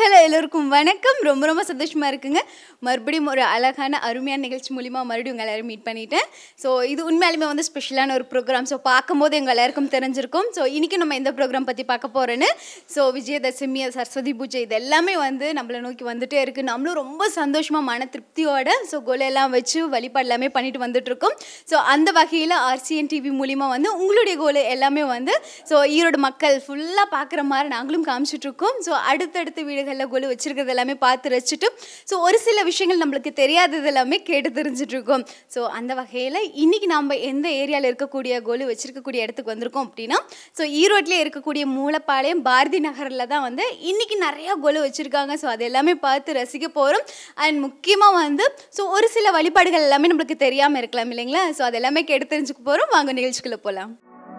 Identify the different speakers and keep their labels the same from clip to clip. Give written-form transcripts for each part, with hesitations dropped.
Speaker 1: Hello எல்லோருக்கும் வணக்கம். ரொம்ப ரொம்ப சந்தோஷமாக இருக்குங்க. மறுபடியும் ஒரு அழகான அருமையான நிகழ்ச்சி மூலிமா மறுபடியும் உங்கள் எல்லோரும் மீட் பண்ணிட்டேன். ஸோ இது உண்மையாலுமே வந்து ஸ்பெஷலான ஒரு ப்ரோக்ராம். ஸோ பார்க்கும்போது எங்கள் எல்லாருக்கும் தெரிஞ்சிருக்கும். ஸோ இன்றைக்கி நம்ம எந்த ப்ரோக்ராம் பற்றி பார்க்க போகிறோன்னு. ஸோ விஜயதசமி, சரஸ்வதி பூஜை இது எல்லாமே வந்து நம்மளை நோக்கி வந்துகிட்டே இருக்குது. நம்மளும் ரொம்ப சந்தோஷமாக மன திருப்தியோட ஸோ கோலையெல்லாம் வச்சு வழிபாடு எல்லாமே பண்ணிட்டு வந்துட்டுருக்கோம். ஸோ அந்த வகையில் RCN TV மூலிமா வந்து உங்களுடைய கோல் எல்லாமே வந்து ஸோ ஈரோடு மக்கள் ஃபுல்லாக பார்க்குற மாதிரி நாங்களும் காமிச்சிட்ருக்கோம். ஸோ அடுத்தடுத்த வீடுகளில் கோல் வச்சுருக்கிறது எல்லாமே பார்த்து ரசிச்சுட்டு ஸோ ஒரு சில விஷயங்கள் நம்மளுக்கு தெரியாதது எல்லாமே கேட்டு தெரிஞ்சிட்ருக்கோம். ஸோ அந்த வகையில் இன்றைக்கி நம்ம எந்த ஏரியாவில் இருக்கக்கூடிய கோல் வச்சுருக்கக்கூடிய இடத்துக்கு வந்திருக்கோம் அப்படின்னா ஸோ ஈரோட்டிலே இருக்கக்கூடிய மூலப்பாளையம் பாரதி நகரில் தான் வந்து இன்றைக்கி நிறையா கோல் வச்சுருக்காங்க. ஸோ அது எல்லாமே பார்த்து ரசிக்க போகிறோம். அண்ட் முக்கியமாக வந்து ஸோ ஒரு சில வழிபாடுகள் எல்லாமே நம்மளுக்கு தெரியாமல் இருக்கலாம் இல்லைங்களா? ஸோ அது எல்லாமே கேட்டு தெரிஞ்சுக்க போகிறோம். வாங்க நிகழ்ச்சிக்குள்ளே போகலாம்.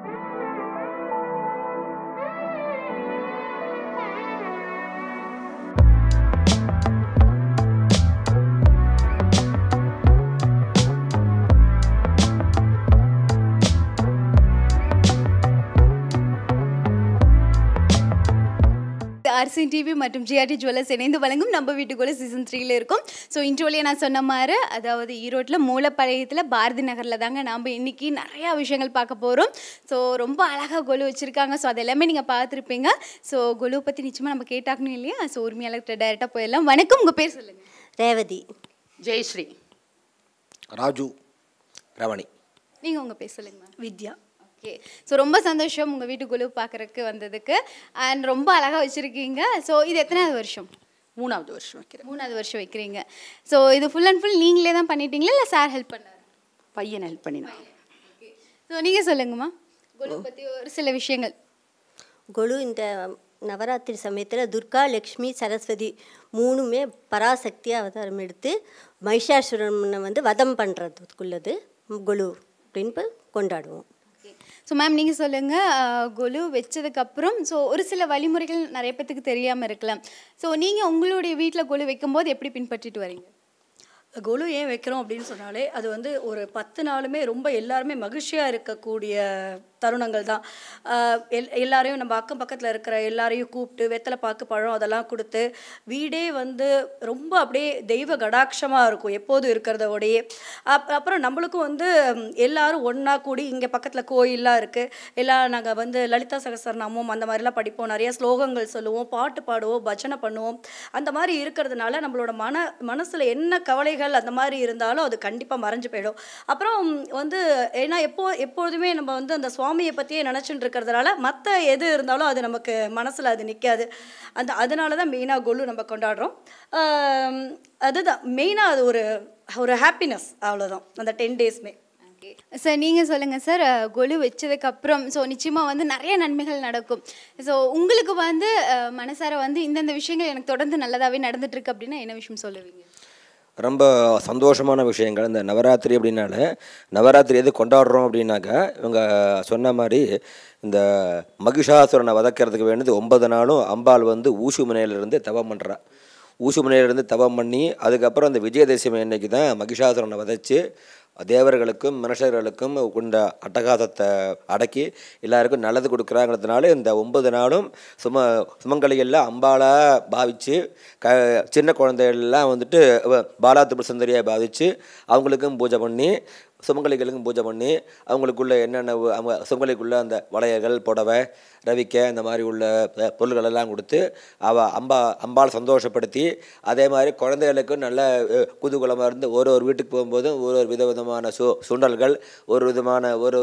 Speaker 1: RCN TV மற்றும் GRT ஜுவல்லர்ஸ் இணைந்து வழங்கும் நம்ம வீட்டுக்குள்ள சீசன் 3ல இருக்கும். ஸோ இன்ட்ரோலியே நான் சொன்ன மாதிரி அதாவது ஈரோட்டில் மூலப்பாளையத்தில் பாரதி நகரில் தாங்க நாம் இன்றைக்கி நிறையா விஷயங்கள் பார்க்க போகிறோம். ஸோ ரொம்ப அழகாக கொலு வச்சுருக்காங்க. ஸோ அது எல்லாமே நீங்கள் பார்த்துருப்பீங்க. ஸோ கொலுவை பற்றி நிச்சயமாக நம்ம கேட்டாக்கணும் இல்லையா? ஸோ உரிமையாளர்கிட்ட டைரெக்டாக போயிடலாம். வணக்கம், உங்கள் பேர் சொல்லுங்கள்.
Speaker 2: ரேவதி.
Speaker 3: ஜெயஸ்ரீ.
Speaker 4: ராஜு. ரவணி.
Speaker 1: நீங்கள் உங்கள் பேர் சொல்லுங்கம்மா.
Speaker 2: வித்யா.
Speaker 1: ஓகே. ஸோ ரொம்ப சந்தோஷம் உங்கள் வீட்டு குழு பார்க்குறக்கு வந்ததுக்கு. அண்ட் ரொம்ப அழகாக வச்சுருக்கீங்க. ஸோ இது எத்தனாவது வருஷம்?
Speaker 3: மூணாவது வருஷம் வைக்கிறேன்.
Speaker 1: மூணாவது வருஷம் வைக்கிறீங்க. ஸோ இது ஃபுல் அண்ட் ஃபுல் நீங்களே தான் பண்ணிட்டீங்களா இல்லை சார் ஹெல்ப் பண்ணார்?
Speaker 3: பையன் ஹெல்ப் பண்ணினான்.
Speaker 1: ஓகே. ஸோ நீங்கள் சொல்லுங்கம்மா குழு பற்றி ஒரு சில விஷயங்கள்.
Speaker 2: கொலு இந்த நவராத்திரி சமயத்தில் துர்கா, லக்ஷ்மி, சரஸ்வதி மூணுமே பராசக்தியாக அவதாரம் எடுத்து மகிஷாசுரனை வந்து வதம் பண்ணுறதுக்குள்ளது கொலு அப்படின்னு கொண்டாடுவோம்.
Speaker 1: ஸோ மேம் நீங்கள் சொல்லுங்கள், கொலு வச்சதுக்கப்புறம் ஸோ ஒரு சில வழிமுறைகள் நிறைய பேத்துக்கு தெரியாமல் இருக்கலாம். ஸோ நீங்கள் உங்களுடைய வீட்டில் கொலு வைக்கும்போது எப்படி பின்பற்றிட்டு வரீங்க?
Speaker 5: கொலு ஏன் வைக்கிறோம் அப்படின்னு சொன்னாலே அது வந்து ஒரு 10 நாளுமே ரொம்ப எல்லாருமே மகிழ்ச்சியாக இருக்கக்கூடிய தருணங்கள் தான். எல்லாரையும் நம்ம அக்கம் பக்கத்தில் இருக்கிற எல்லாரையும் கூப்பிட்டு வெத்தலை பாக்கு பழம் அதெல்லாம் கொடுத்து வீடே வந்து ரொம்ப அப்படியே தெய்வ கடாட்சமாக இருக்கும் எப்போதும் இருக்கிறதோடையே. அப்புறம் நம்மளுக்கும் வந்து எல்லாரும் ஒன்றா கூடி இங்கே பக்கத்தில் கோயிலெலாம் இருக்குது. எல்லாம் நாங்கள் வந்து லலிதா சகஸ்ரநாமம் அந்த மாதிரிலாம் படிப்போம். நிறைய ஸ்லோகங்கள் சொல்லுவோம், பாட்டு பாடுவோம், பஜனை பண்ணுவோம். அந்த மாதிரி இருக்கிறதுனால நம்மளோட மனசில் என்ன கவலைகள் அந்த மாதிரி இருந்தாலும் அது கண்டிப்பாக மறைஞ்சு போயிடும். அப்புறம் வந்து ஏன்னா எப்பொழுதுமே நம்ம வந்து அந்த சுவாமியை பற்றியே நினச்சிட்டு இருக்கிறதுனால மற்ற எது இருந்தாலும் அது நமக்கு மனசில் அது நிற்காது. அதனால தான் மெயினாக கொலு நம்ம கொண்டாடுறோம். அதுதான் மெயினாக அது ஒரு ஹாப்பினஸ், அவ்வளோதான் அந்த 10 டேஸ்மே.
Speaker 1: சார் நீங்கள் சொல்லுங்கள் சார், கொலு வச்சதுக்கப்புறம் ஸோ நிச்சயமாக வந்து நிறைய நன்மைகள் நடக்கும். ஸோ உங்களுக்கு வந்து மனசார வந்து இந்தந்த விஷயங்கள் எனக்கு தொடர்ந்து நல்லதாகவே நடந்துட்டுருக்கு அப்படின்னா என்ன விஷயம் சொல்லுவீங்க?
Speaker 4: ரொம்ப சந்தோஷமான விஷயங்கள். இந்த நவராத்திரி அப்படின்னால நவராத்திரி எது கொண்டாடுறோம் அப்படின்னாக்கா இவங்க சொன்ன மாதிரி இந்த மகிஷாசுரனை வதக்கிறதுக்கு வேண்டியது 9 நாளும் அம்பாள் வந்து ஊசுமனையிலிருந்து தவம் பண்ணுறா. ஊசுமனையிலிருந்து தவம் பண்ணி அதுக்கப்புறம் அந்த விஜயதசமி அன்னைக்கு தான் மகிஷாசுரனை வதைச்சு தேவர்களுக்கும் மனுஷர்களுக்கும் கொண்ட அட்டகாசத்தை அடக்கி எல்லாருக்கும் நல்லது கொடுக்குறாங்கிறதுனால இந்த 9 நாளும் சுமங்கலியெல்லாம் அம்பாளாக பாவித்து சின்ன குழந்தைகள்லாம் வந்துட்டு பாலா திரிபுர சுந்தரியாக பாவித்து அவங்களுக்கும் பூஜை பண்ணி சுமங்கலிகளுக்கும் பூஜை பண்ணி அவங்களுக்குள்ள என்னென்ன அவங்க சுமங்கலிக்குள்ள அந்த வளையல்கள், புடவை, ரவிக்கை இந்த மாதிரி உள்ள பொருள்களெல்லாம் கொடுத்து அம்பாள் சந்தோஷப்படுத்தி அதே மாதிரி குழந்தைகளுக்கும் நல்ல குதூகலமாக இருந்து ஒரு வீட்டுக்கு போகும்போதும் ஒரு விதவிதமான சுண்டல்கள், ஒரு விதமான ஒரு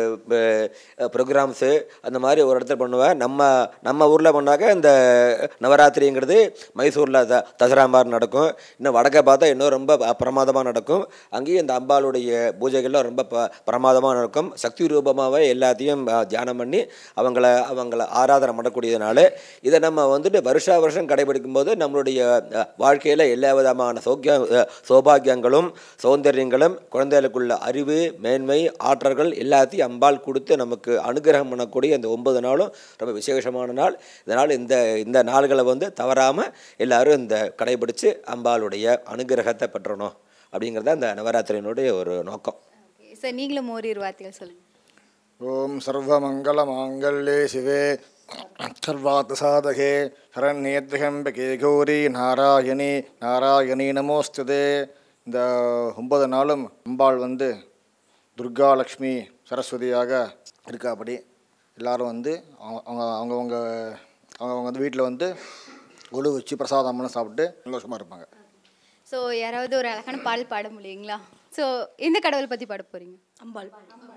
Speaker 4: ப்ரோக்ராம்ஸு அந்த மாதிரி ஒரு இடத்துல பண்ணுவேன். நம்ம ஊரில் பண்ணாக்க இந்த நவராத்திரிங்கிறது மைசூரில் தசரா மாதிரி நடக்கும். இன்னும் வடக்கை பார்த்தா இன்னும் ரொம்ப பிரமாதமாக நடக்கும். அங்கேயும் இந்த அம்பாளுடைய பூஜைகள்லாம் ரொம்ப பிரமாதமாக இருக்கும். சக்தி ரூபமாகவே எல்லாத்தையும் தியானம் பண்ணி அவங்கள ஆராதனை பண்ணக்கூடியதுனால இதை நம்ம வந்துட்டு வருஷம் கடைபிடிக்கும் போது நம்மளுடைய வாழ்க்கையில் எல்லா விதமான சௌபாகியங்களும் சௌந்தரியங்களும் குழந்தைகளுக்குள்ள அறிவு, மேன்மை, ஆற்றல்கள் எல்லாத்தையும் அம்பாள் கொடுத்து நமக்கு அனுகிரகம் பண்ணக்கூடிய இந்த 9 நாளும் ரொம்ப விசேஷமான நாள். இதனால் இந்த நாள்களை வந்து தவறாமல் எல்லாரும் இந்த கடைபிடித்து அம்பாளுடைய அனுகிரகத்தை பெற்றணும் அப்படிங்கிறது அந்த நவராத்திரியினுடைய ஒரு நோக்கம்.
Speaker 1: சார் நீங்களும் ஓரிரு வார்த்தைகள் சொல்லுங்கள்.
Speaker 6: ஓம் சர்வமங்கல மாங்கல்யே சிவே सर्वार्थसाधके शरण्येत्र्यम्बके கௌரி நாராயணி நாராயணி நமோஸ்துதே. இந்த 9 நாளும் அம்பாள் வந்து துர்கா லக்ஷ்மி சரஸ்வதியாக இருக்காப்படி எல்லாரும் வந்து அவங்கவுங்க வந்து வீட்டில் வந்து ஒழு வச்சு பிரசாதம்லாம் சாப்பிட்டு சந்தோஷமாக இருப்பாங்க.
Speaker 1: ஸோ யாராவது ஒரு அழகான பாடல் பாட முடியுங்களா? ஸோ எந்த கடவுளை பற்றி பாட போகிறீங்க?
Speaker 5: அம்பாள்.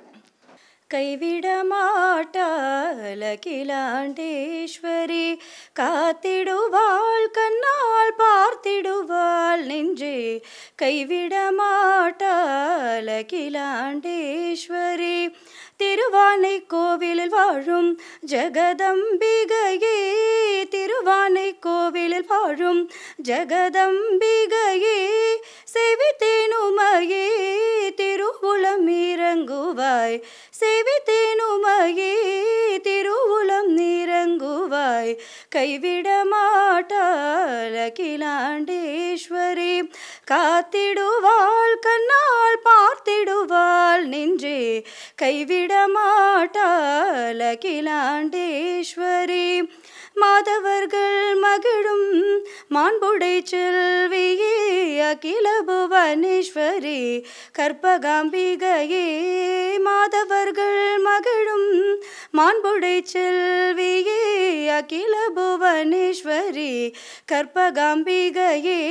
Speaker 5: கைவிட மாட்டாள் அகிலாண்டேஸ்வரி, காத்திடுவாள் கண்ணால் பார்த்திடுவாள் நெஞ்சே. கைவிட மாட்டாள் அகிலாண்டேஸ்வரி, திருவானை கோவிலில் வாழும் ஜெகதம்பிகையே, திருவானை கோவிலில் வாழும் ஜெகதம்பிகையே. செவித்தேனுமையே திருவுளம் இறங்குவாய், செவித்தேனுமையே திருவுளம் இறங்குவாய். கைவிட மாட்டாள் அகிலாண்டேஸ்வரி, காத்திடுவாள் கண்ணால் பார்த்திடுவாள் நெஞ்சே. கைவிட மாட்டாள் அகிலாண்டேஸ்வரி, மாதவர்கள் மகிழும் மாண்புடை செல்வியே, அகில புவனேஸ்வரி கற்பகாம்பிகையே. மாதவர்கள் மகிழும் மாண்புடை செல்வியே, அகில புவனேஸ்வரி கற்பகாம்பிகையே.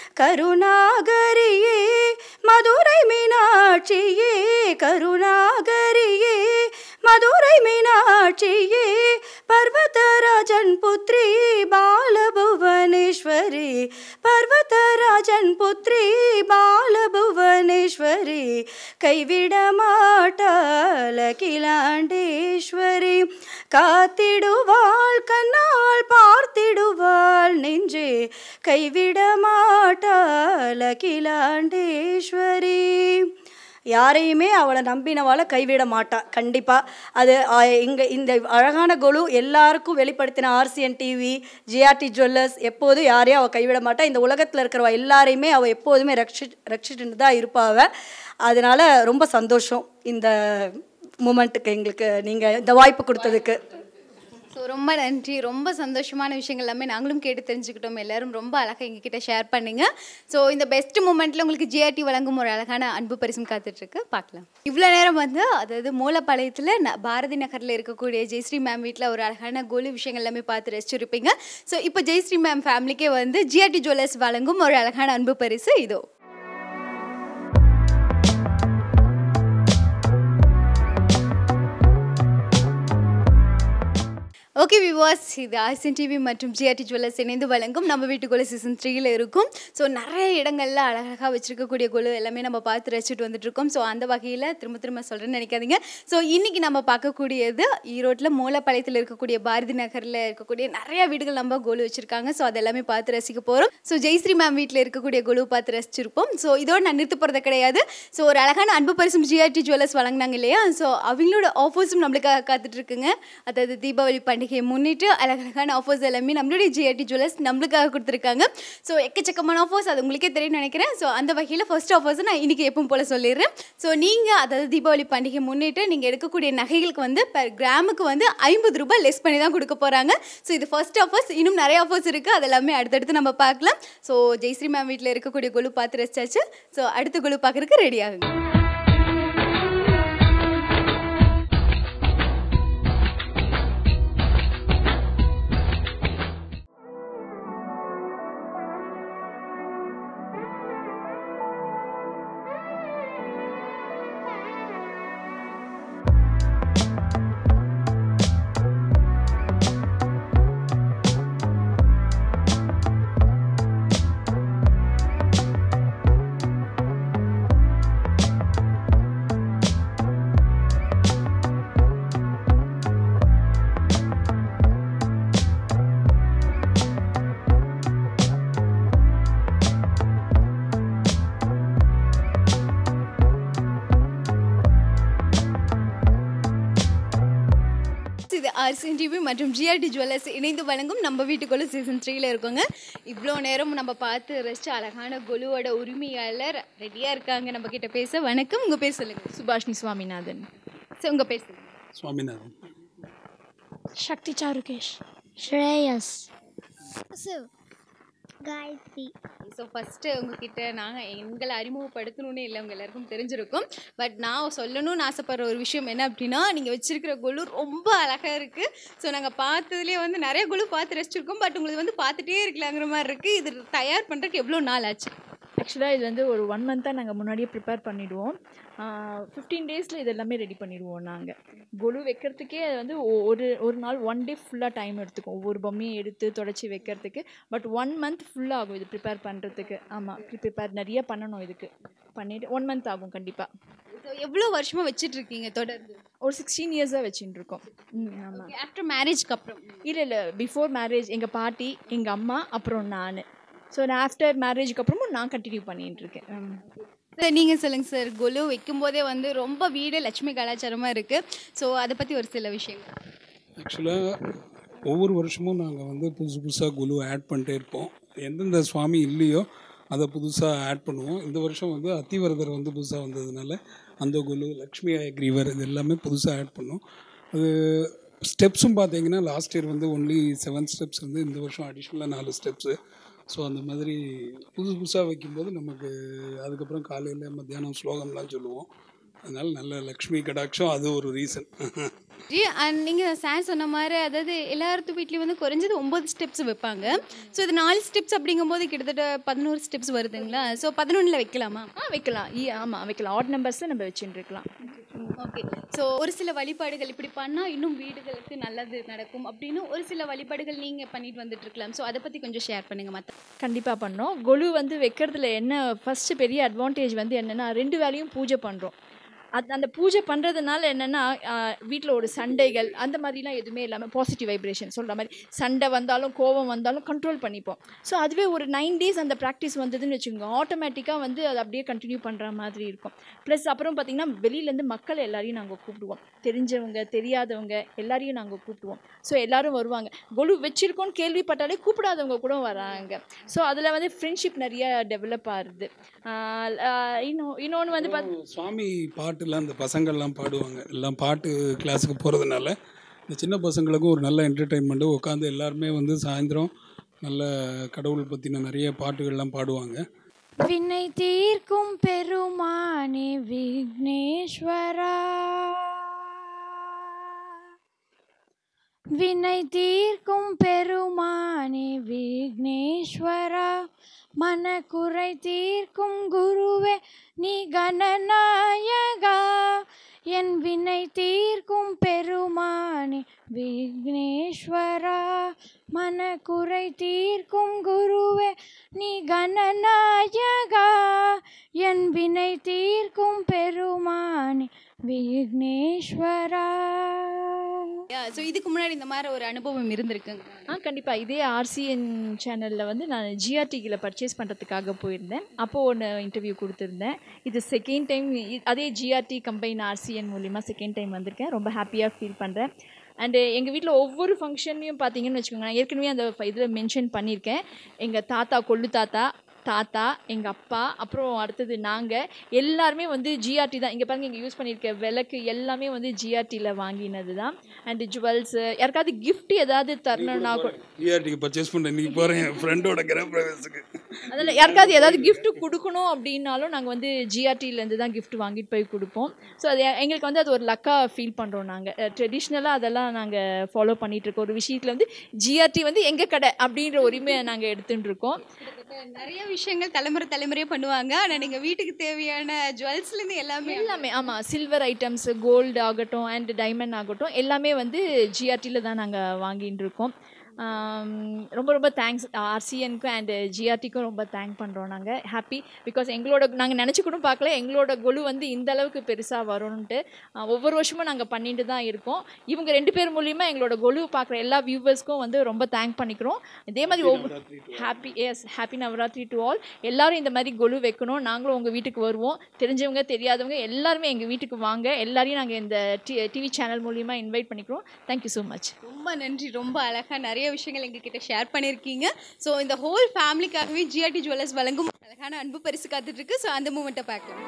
Speaker 5: கருணாகரியே மதுரை மீனாட்சியே, கருணாகரியே மதுரை மீனாட்சியே. பர்வதராஜன் புத்ரி பாலபுவனேஸ்வரி, பர்வதராஜன் புத்ரி பாலபுவனேஸ்வரி. கைவிட மாட்டாள் அகிலாண்டேஸ்வரி, காத்திடுவாள் கண்ணால் பார்த்திடுவாள் நெஞ்சே. கைவிட மாட்டாள் அகிலாண்டேஸ்வரி. யாரையுமே அவளை நம்பினவாளை கைவிட மாட்டா கண்டிப்பாக. அது இந்த அழகான கொலு எல்லாருக்கும் வெளிப்படுத்தின RCN TV, GRT ஜுவல்லர்ஸ் எப்போதும் யாரையும் அவள் கைவிட மாட்டா. இந்த உலகத்தில் இருக்கிறவ எல்லாரையுமே அவள் எப்போதுமே ரட்சிச்சுட்டு தான் இருப்பாள். அதனால் ரொம்ப சந்தோஷம் இந்த மூமெண்ட்டுக்கு, எங்களுக்கு நீங்கள் இந்த வாய்ப்பு கொடுத்ததுக்கு.
Speaker 1: ஸோ ரொம்ப நன்றி. ரொம்ப சந்தோஷமான விஷயங்கள் எல்லாமே நாங்களும் கேட்டு தெரிஞ்சுக்கிட்டோம். எல்லோரும் ரொம்ப அழகாக எங்ககிட்ட ஷேர் பண்ணிங்க. ஸோ இந்த பெஸ்ட் மூமெண்ட்டில் உங்களுக்கு GRT வழங்கும் ஒரு அழகான அன்பு பரிசும் காத்துட்ருக்கு, பார்க்கலாம். இவ்வளோ நேரம் வந்து அதாவது மூலப்பாளையத்தில் பாரதி நகரில் இருக்கக்கூடிய ஜெயஸ்ரீ மேம் வீட்டில் ஒரு அழகான கோலி விஷயங்கள் எல்லாமே பார்த்து ரசிச்சிருப்பீங்க. ஸோ இப்போ ஜெயஸ்ரீ மேம் ஃபேமிலிக்கே வந்து GRT ஜுவல்லர்ஸ் வழங்கும் ஒரு அழகான அன்பு பரிசு இதோ. ஓகே விவாஸ், இது RCN TV மற்றும் GRT ஜுவல்லர்ஸ் இணைந்து வழங்கும் நம்ம வீட்டுக்குள்ள சீசன் 3ல் இருக்கும். ஸோ நிறைய இடங்களில் அழகாக வச்சுருக்கக்கூடிய குழு எல்லாமே நம்ம பார்த்து ரசிச்சுட்டு வந்துட்டுருக்கோம். ஸோ அந்த வகையில் திரும்ப சொல்கிறேன்னு நினைக்காதீங்க. ஸோ இன்றைக்கி நம்ம பார்க்கக்கூடியது ஈரோட்டில் மூலப்பாளையத்தில் இருக்கக்கூடிய பாரதி நகரில் இருக்கக்கூடிய நிறையா வீடுகள் நம்ம கோலு வச்சுருக்காங்க. ஸோ அதெல்லாமே பார்த்து ரசிக்க போகிறோம். ஸோ ஜெயஸ்ரீ மேம் வீட்டில் இருக்கக்கூடிய குழு பார்த்து ரசிச்சிருப்போம். ஸோ இதோடு நான் நிறுத்த போகிறது கிடையாது. ஸோ ஒரு அழகான அன்பு பரிசும் GRT ஜுவல்லர்ஸ் வழங்கினாங்க இல்லையா? ஸோ அவங்களோட ஆஃபர்ஸும் நம்மளுக்காக காத்துட்ருக்குங்க. அதாவது தீபாவளி பண்டிகை முன்னிட்டு அழகழகான ஆஃபர்ஸ் எல்லாமே நம்மளுடைய GRT ஜுவல்லர்ஸ் நம்மளுக்காக கொடுத்துருக்காங்க. ஸோ எக்கச்சக்கமான ஆஃபர்ஸ், அது உங்களுக்கே தெரியும்னு நினைக்கிறேன். ஸோ அந்த வகையில் ஃபர்ஸ்ட் ஆஃபர்ஸ் நான் இன்றைக்கி எப்பவும் போல் சொல்லிடுறேன். ஸோ நீங்கள் அதாவது தீபாவளி பண்டிகை முன்னிட்டு நீங்கள் எடுக்கக்கூடிய நகைகளுக்கு வந்து பெர் கிராமுக்கு வந்து 50 ரூபாய் லெஸ் பண்ணி தான் கொடுக்க போகிறாங்க. ஸோ இது ஃபர்ஸ்ட் ஆஃபர்ஸ். இன்னும் நிறைய ஆஃபர்ஸ் இருக்குது, அதெல்லாமே அடுத்தடுத்து நம்ம பார்க்கலாம். ஸோ ஜெயஸ்ரீ மேம் வீட்டில் இருக்கக்கூடிய குழு பார்த்து ரசிச்சாச்சு. ஸோ அடுத்த குழு பார்க்குறதுக்கு ரெடி ஆகுங்க. இது RCN TV மற்றும் GRT ஜுவல்லர்ஸ் இணைந்து வழங்கும் நம்ம வீட்டுக்குள்ள சீசன் 3ல் இருக்குங்க. இவ்வளோ நேரம் நம்ம பார்த்து ரசிச்ச அழகான கொலுவோட உரிமையாளர் ரெடியாக இருக்காங்க நம்ம கிட்ட பேச. வணக்கம், உங்கள் பேர் சொல்லுங்கள்.
Speaker 7: சுபாஷினி சுவாமிநாதன்.
Speaker 1: சார் உங்கள் பேர் சொல்லுங்கள்.
Speaker 8: Swaminathan.
Speaker 7: Shakti Charukesh.
Speaker 8: Shreyas. Gayatri.
Speaker 1: So first உங்ககிட்ட நாங்கள் எங்களை அறிமுகப்படுத்தணும்னு இல்லை உங்கள் எல்லாருக்கும் தெரிஞ்சிருக்கும். பட் நான் சொல்லணும்னு ஆசைப்படுற ஒரு விஷயம் என்ன அப்படின்னா, நீங்கள் வச்சிருக்கிற கொலு ரொம்ப அழகாக இருக்குது. ஸோ நாங்கள் பார்த்ததுலேயே வந்து நிறைய கொலு பார்த்து ரசிச்சிருக்கோம். பட் உங்களுக்கு வந்து பார்த்துட்டே இருக்கலாங்கிற மாதிரி இருக்குது. இது தயார் பண்ணுறதுக்கு எவ்வளோ நாள் ஆச்சு?
Speaker 7: ஆக்சுவலாக இது வந்து ஒரு 1 மந்த்தாக நாங்கள் முன்னாடியே ப்ரிப்பேர் பண்ணிவிடுவோம். 15 டேஸில் இது எல்லாமே ரெடி பண்ணிடுவோம். நாங்கள் கொலு வைக்கிறதுக்கே அது வந்து ஒரு நாள் 1 டே ஃபுல்லாக டைம் எடுத்துக்கும், ஒவ்வொரு பொம்மையும் எடுத்து தொடச்சி வைக்கிறதுக்கு. பட் 1 மந்த் ஃபுல்லாக ஆகும் இது ப்ரிப்பேர் பண்ணுறதுக்கு. ஆமாம், ப்ரிப்பேர் நிறைய பண்ணணும். இதுக்கு பண்ணிவிட்டு 1 மந்த் ஆகும் கண்டிப்பாக.
Speaker 1: ஸோ எவ்வளோ வருஷமாக வச்சிட்ருக்கீங்க தொடர்ந்து?
Speaker 7: ஒரு 16 இயர்ஸாக வச்சுட்டு இருக்கோம். ஆமாம்.
Speaker 1: ஆஃப்டர் மேரேஜ்க்கு அப்புறம்?
Speaker 7: இல்லை, பிஃபோர் மேரேஜ் எங்கள் பாட்டி, எங்கள் அம்மா, அப்புறம் நான். ஸோ நான் ஆஃப்டர் மேரேஜுக்கு அப்புறமும் நான் கண்டினியூ பண்ணிகிட்ருக்கேன்.
Speaker 1: சார் நீங்கள் சொல்லுங்கள் சார். கொலு வைக்கும்போதே வந்து ரொம்ப வீடு லட்சுமி கலாச்சாரமாக இருக்குது. ஸோ அதை பற்றி ஒரு சில விஷயங்கள்.
Speaker 9: ஆக்சுவலாக ஒவ்வொரு வருஷமும் நாங்கள் வந்து புதுசு புதுசாக கொலு ஆட் பண்ணிட்டே இருப்போம். எந்தெந்த சுவாமி இல்லையோ அதை புதுசாக ஆட் பண்ணுவோம். இந்த வருஷம் வந்து அத்திவரதர் வந்து புதுசாக வந்ததுனால அந்த கொலு, லக்ஷ்மி கிரீவர், இது எல்லாமே புதுசாக ஆட் பண்ணோம். அது ஸ்டெப்ஸும் பார்த்தீங்கன்னா லாஸ்ட் இயர் வந்து ஒன்லி 7 ஸ்டெப்ஸ் வந்து இந்த வருஷம் அடிஷ்னலாக 4 ஸ்டெப்ஸு. ஸோ அந்த மாதிரி புதுசாக வைக்கும்போது நமக்கு அதுக்கப்புறம் காலையில் மத்தியானம் ஸ்லோகம்லாம் சொல்லுவோம். அதனால் நல்ல லக்ஷ்மி கடாட்சம், அது ஒரு ரீசன்.
Speaker 1: ஜி, அண்ட் நீங்கள் சார் சொன்ன மாதிரி அதாவது எல்லாத்து வீட்லேயும் வந்து குறைஞ்சது 9 ஸ்டெப்ஸ் வைப்பாங்க. ஸோ இது 4 ஸ்டெப்ஸ் அப்படிங்கும்போது கிட்டத்தட்ட 11 ஸ்டெப்ஸ் வருதுங்களா? ஸோ 11ல் வைக்கலாமா?
Speaker 7: வைக்கலாம். ஆமாம், வைக்கலாம். ஆட் நம்பர்ஸில் நம்ம வச்சுட்டு இருக்கலாம்.
Speaker 1: ஓகே. ஸோ ஒரு சில வழிபாடுகள் இப்படி பண்ணால் இன்னும் வீடுகளுக்கு நல்லது நடக்கும் அப்படின்னு ஒரு சில வழிபாடுகள் நீங்கள் பண்ணிட்டு வந்துட்டுருக்கலாம். ஸோ அதை பற்றி கொஞ்சம் ஷேர் பண்ணுங்கள். மற்ற
Speaker 7: கண்டிப்பாக பண்ணோம். கொலு வந்து வைக்கிறதுல என்ன ஃபஸ்ட்டு பெரிய அட்வான்டேஜ் வந்து என்னென்னா, 2 வேளையும் பூஜை பண்ணுறோம். அந்த பூஜை பண்ணுறதுனால என்னென்னா, வீட்டில் ஒரு சண்டைகள் அந்த மாதிரிலாம் எதுவுமே இல்லாமல் பாசிட்டிவ் வைப்ரேஷன் சொல்கிற மாதிரி, சண்டை வந்தாலும் கோபம் வந்தாலும் கண்ட்ரோல் பண்ணிப்போம். ஸோ அதுவே ஒரு 9 டேஸ் அந்த ப்ராக்டிஸ் வந்ததுன்னு வச்சுக்கோங்க, ஆட்டோமேட்டிக்காக வந்து அது அப்படியே கண்டினியூ பண்ணுற மாதிரி இருக்கும். ப்ளஸ் அப்புறம் பார்த்திங்கன்னா வெளியிலேருந்து மக்கள் எல்லாரையும் நாங்கள் கூப்பிடுவோம். தெரிஞ்சவங்க தெரியாதவங்க எல்லாரையும் நாங்கள் கூப்பிடுவோம். ஸோ எல்லோரும் வருவாங்க. கொலு வச்சுருக்கோன்னு கேள்விப்பட்டாலே கூப்பிடாதவங்க கூட வராங்க. ஸோ அதில் வந்து ஃப்ரெண்ட்ஷிப் நிறைய டெவலப் ஆகுது. இன்னொன்று வந்து
Speaker 9: சுவாமி பாட்டுலாம் இந்த பசங்கள்லாம் பாடுவாங்க. எல்லாம் பாட்டு கிளாஸுக்கு போகிறதுனால இந்த சின்ன பசங்களுக்கும் ஒரு நல்ல என்டர்டெயின்மெண்ட்டு. உட்காந்து எல்லாருமே வந்து சாயந்தரம் நல்ல கடவுள் பற்றின நிறைய பாட்டுகள்லாம் பாடுவாங்க.
Speaker 8: வினை தீர்க்கும் பெருமானே விக்னேஸ்வரா, வினை தீர்க்கும் பெருமானே விக்னேஸ்வரா, மனக்குறை தீர்க்கும் குருவே நீ கணநாயகா, என் வினை தீர்க்கும் பெருமானே விக்னேஸ்வரா, மனக்குறை தீர்க்கும் குருவே நீ கணநாயகா, என் வினை தீர்க்கும் பெருமானே விக்னேஸ்வரா.
Speaker 1: ஸோ இதுக்கு முன்னாடி இந்த மாதிரி ஒரு அனுபவம் இருந்திருக்குங்க?
Speaker 7: கண்டிப்பாக. இதே RCN சேனலில் வந்து நான் GRTயில் பர்ச்சேஸ் பண்ணுறதுக்காக போயிருந்தேன். அப்போது ஒன்று இன்டர்வியூ கொடுத்துருந்தேன். இது செகண்ட் டைம் அதே GRT கம்பைன் RCN மூலிமா செகண்ட் டைம் வந்திருக்கேன். ரொம்ப ஹாப்பியாக ஃபீல் பண்ணுறேன். அண்டு எங்கள் வீட்டில் ஒவ்வொரு ஃபங்க்ஷன்லையும் பார்த்தீங்கன்னு வச்சுக்கோங்க, நான் ஏற்கனவே அந்த இதில் மென்ஷன் பண்ணியிருக்கேன். எங்கள் தாத்தா, கொள்ளு தாத்தா, எங்கள் அப்பா, அப்புறம் அடுத்தது நாங்கள் எல்லாருமே வந்து GRT தான். இங்கே பாருங்கள், இங்கே யூஸ் பண்ணியிருக்க விளக்கு எல்லாமே வந்து GRTயில் வாங்கினது தான். அண்டு ஜுவல்ஸு, யாருக்காவது கிஃப்ட் ஏதாவது தரணும்னா
Speaker 9: GRTக்கு பர்ச்சேஸ் பண்ண இன்றைக்கி போகிறேன் என் ஃப்ரெண்டோட கிரகப்பிரவேசத்துக்கு.
Speaker 7: அதில் யாருக்காவது ஏதாவது கிஃப்ட் கொடுக்கணும் அப்படின்னாலும் நாங்கள் வந்து GRTலேருந்து தான் கிஃப்ட் வாங்கிட்டு போய் கொடுப்போம். ஸோ அது எங்களுக்கு வந்து அது ஒரு லக்காக ஃபீல் பண்ணுறோம். நாங்கள் ட்ரெடிஷ்னலாக அதெல்லாம் நாங்கள் ஃபாலோ பண்ணிகிட்ருக்கோம். ஒரு விஷயத்தில் வந்து GRT வந்து எங்கள் கடை அப்படின்ற உரிமையை நாங்கள் எடுத்துகிட்டு இருக்கோம்.
Speaker 1: நிறைய விஷயங்கள் தலைமுறையாக பண்ணுவாங்க. ஆனால் நீங்கள் வீட்டுக்கு தேவையான ஜுவல்ஸ்லேருந்து எல்லாமே
Speaker 7: ஆமாம், சில்வர் ஐட்டம்ஸ், கோல்டு ஆகட்டும் அண்ட் டைமண்ட் ஆகட்டும் எல்லாமே வந்து GRTயில் தான் நாங்கள் வாங்கிட்டு இருக்கோம். ரொம்ப ரொம்ப தேங்க்ஸ் RCNக்கும் அண்ட் GRTக்கும் ரொம்ப தேங்க் பண்ணுறோம். நாங்கள் ஹாப்பி பிகாஸ் நாங்கள் நினச்சி கூட பார்க்கல எங்களோட கொலு வந்து இந்த அளவுக்கு பெருசாக வரும்ன்ட்டு. ஒவ்வொரு வருஷமும் நாங்கள் பண்ணிட்டு தான் இருக்கோம். இவங்க 2 பேர் மூலிமா எங்களோட கொலு பார்க்குற எல்லா வியூவர்ஸ்க்கும் வந்து ரொம்ப தேங்க் பண்ணிக்கிறோம். இதே மாதிரி ஹாப்பி நவராத்திரி டு ஆல். எல்லோரும் இந்த மாதிரி கொலு வைக்கணும். நாங்களும் உங்கள் வீட்டுக்கு வருவோம். தெரிஞ்சவங்க தெரியாதவங்க எல்லாருமே எங்கள் வீட்டுக்கு வாங்க. எல்லாரையும் நாங்கள் இந்த டிவி சேனல் மூலிமா இன்வைட் பண்ணிக்கிறோம். Thank you so much.
Speaker 1: ரொம்ப நன்றி. ரொம்ப அழகாக நிறைய விஷயங்கள் எங்ககிட்ட ஷேர் பண்ணியிருக்கீங்க. ஸோ இந்த ஹோல் ஃபேமிலிக்காகவே GRT ஜுவல்லர்ஸ் வழங்கும் அழகான அன்பு பரிசு காத்துட்ருக்கு. ஸோ அந்த மூமெண்ட்டை பார்க்கலாம்.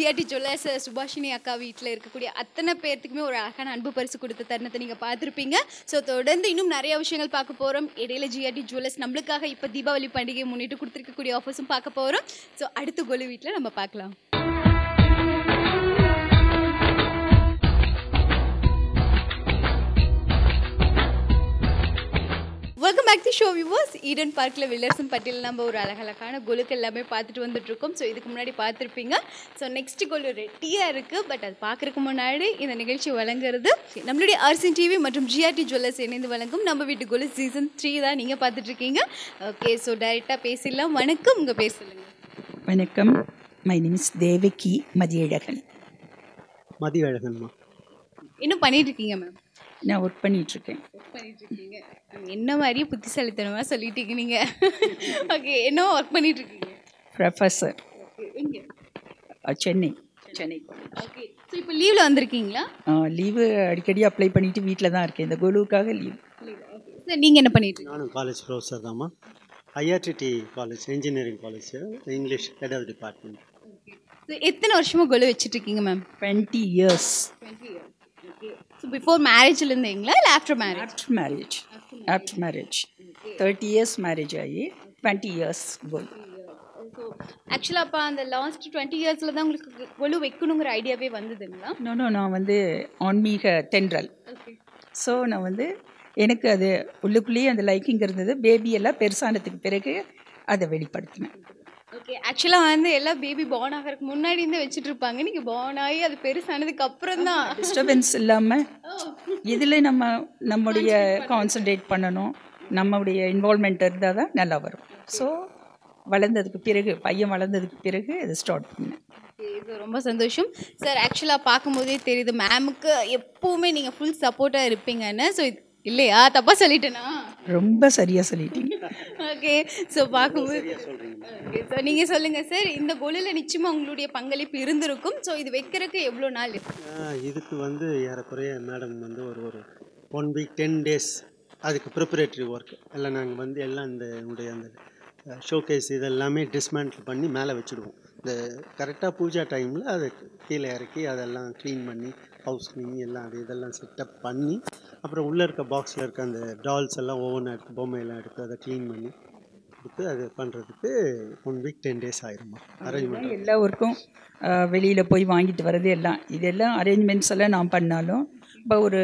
Speaker 1: ஜிஆர்டி ஜுவல்லர்ஸ் சுபாஷினி அக்கா வீட்டில் இருக்கக்கூடிய அத்தனை பேர்த்துக்குமே ஒரு அழகான அன்பு பரிசு கொடுத்த தருணத்தை நீங்கள் பார்த்துருப்பீங்க. ஸோ தொடர்ந்து இன்னும் நிறைய விஷயங்கள் பார்க்க போகிறோம். இடையில ஜிஆர்டி ஜுவல்லர்ஸ் நம்மளுக்காக இப்போ தீபாவளி பண்டிகையை முன்னிட்டு கொடுத்துருக்கக்கூடிய ஆஃபர்ஸும் பார்க்க போகிறோம். ஸோ அடுத்த கொலு வீட்டில் நம்ம பார்க்கலாம். Welcome back to show viewers. Eden பார்க்கில் வில்லர்சன் பட்டியல் நம்ம ஒரு அழகழகான கொலுக்கள் எல்லாமே பார்த்துட்டு வந்துட்டுருக்கோம். ஸோ இதுக்கு முன்னாடி பார்த்துருப்பீங்க. ஸோ நெக்ஸ்ட் கொலு ரெட்டியாக இருக்குது. பட் அது பார்க்குறதுக்கு முன்னாடி இந்த நிகழ்ச்சி வழங்குறது நம்மளுடைய ஆர்சின் டிவி மற்றும் ஜிஆர்டி ஜுவல்லர்ஸ் இணைந்து வழங்கும் நம்ம வீட்டு கொலு சீசன் 3 தான் நீங்கள் பார்த்துட்ருக்கீங்க. ஓகே, ஸோ டைரெக்டாக பேசிடலாம். வணக்கம், உங்கள் பேர் சொல்லுங்கள்.
Speaker 10: வணக்கம், my name is Devaki Mathiyazhagan.
Speaker 11: மதியழகன்மா.
Speaker 1: என்ன பண்ணிகிட்ருக்கீங்க மேம்?
Speaker 10: நான் ஒர்க் பண்ணிகிட்ருக்கேன்.
Speaker 1: என்ன மாதிரியே புத்திசாலித்தனமாக சொல்லிட்டீங்க நீங்கள். ஓகே, என்ன ஒர்க் பண்ணிகிட்ருக்கீங்க?
Speaker 10: ப்ரொஃபஸர். சென்னை.
Speaker 1: ஓகே, ஸோ இப்போ லீவில் வந்திருக்கீங்களா?
Speaker 10: லீவு அடிக்கடி அப்ளை பண்ணிவிட்டு வீட்டில் தான் இருக்கேன். இந்த கொலுவுக்காக லீவ்.
Speaker 1: சார் நீங்கள் என்ன பண்ணிட்டு?
Speaker 11: நானும் காலேஜ் ப்ரொஃபஸர் தான்மா. IRTT college, engineering college, English head department.
Speaker 1: எத்தனை வருஷமாக கொலு வச்சுட்ருக்கீங்க மேம்?
Speaker 10: 20 years.
Speaker 1: ஸோ பிஃபோர் மேரேஜில் இருந்தீங்களா இல்லை after marriage?
Speaker 10: After marriage 30 years marriage ஆகி 20 years கொலு.
Speaker 1: ஸோ ஆக்சுவலாக அப்போ அந்த லாஸ்ட் 20 yearsல தான் உங்களுக்கு கொலு வைக்கணுங்கிற ஐடியாவே வந்ததுங்களா?
Speaker 10: நான் வந்து ஆன்மீக தென்றல். ஸோ நான் வந்து எனக்கு அது உள்ளுக்குள்ளேயே அந்த லைக்கிங் இருந்தது. பேபியெல்லாம் பெருசானதுக்கு பிறகு அதை வெளிப்படுத்தினேன்.
Speaker 1: ஓகே, ஆக்சுவலாக வந்து எல்லாம் பேபி பார்ன் ஆகிறதுக்கு முன்னாடி இருந்தே வச்சுட்டு இருப்பாங்க. நீங்கள் பார்ன் ஆகி அது பெருசானதுக்கு அப்புறம் தான்
Speaker 10: டிஸ்டர்பன்ஸ் இல்லாமல் இதில் நம்முடைய கான்சன்ட்ரேட் பண்ணணும். நம்முடைய இன்வால்மெண்ட் இருந்தால் தான் நல்லா வரும். ஸோ வளர்ந்ததுக்கு பிறகு, பையன் வளர்ந்ததுக்கு பிறகு இதை ஸ்டார்ட் பண்ணேன்.
Speaker 1: இது ரொம்ப சந்தோஷம் சார். ஆக்சுவலாக பார்க்கும்போதே தெரியுது மேமுக்கு எப்போவுமே நீங்கள் ஃபுல் சப்போர்ட்டாக இருப்பீங்கன்னு. ஸோ இல்லையா, தப்பாக சொல்லிட்டேனா?
Speaker 10: ரொம்ப சரியாக சொல்லிட்டீங்க.
Speaker 1: ஓகே, ஸோ பார்க்கும்போது ஓகே, ஸோ நீங்கள் சொல்லுங்கள் சார், இந்த கொலுவில் நிச்சயமாக உங்களுடைய பங்களிப்பு இருந்திருக்கும். ஸோ இது வைக்கிறதுக்கு எவ்வளோ நாள்?
Speaker 11: இதுக்கு வந்து ஏறக்குறைய மேடம் வந்து ஒரு 1 week 10 days அதுக்கு ப்ரிப்பரேட்டரி ஒர்க் எல்லாம் நாங்கள் வந்து எல்லாம் இந்த அந்த ஷோகேஸ் இதெல்லாமே டிஸ்மேண்டில் பண்ணி மேலே வச்சுடுவோம். இந்த கரெக்டாக பூஜா டைமில் அதை கீழே இறக்கி அதெல்லாம் க்ளீன் பண்ணி ஹவுஸ் க்ளீனிங் எல்லாம் இதெல்லாம் செட்டப் பண்ணி அப்புறம் உள்ளே இருக்க பாக்ஸில் இருக்க அந்த டால்ஸ் எல்லாம் ஒவ்வொன்றா எடுத்து பொம்மையெல்லாம் எடுத்து அதை க்ளீன் பண்ணி கொடுத்து அது பண்ணுறதுக்கு 1 week 10 days ஆயிருமா அரேஞ்ச்மெண்ட்.
Speaker 10: எல்லா ஒர்க்கும் வெளியில் போய் வாங்கிட்டு வர்றது எல்லாம் இதெல்லாம் அரேஞ்ச்மெண்ட்ஸ் எல்லாம் நான் பண்ணாலும் இப்போ ஒரு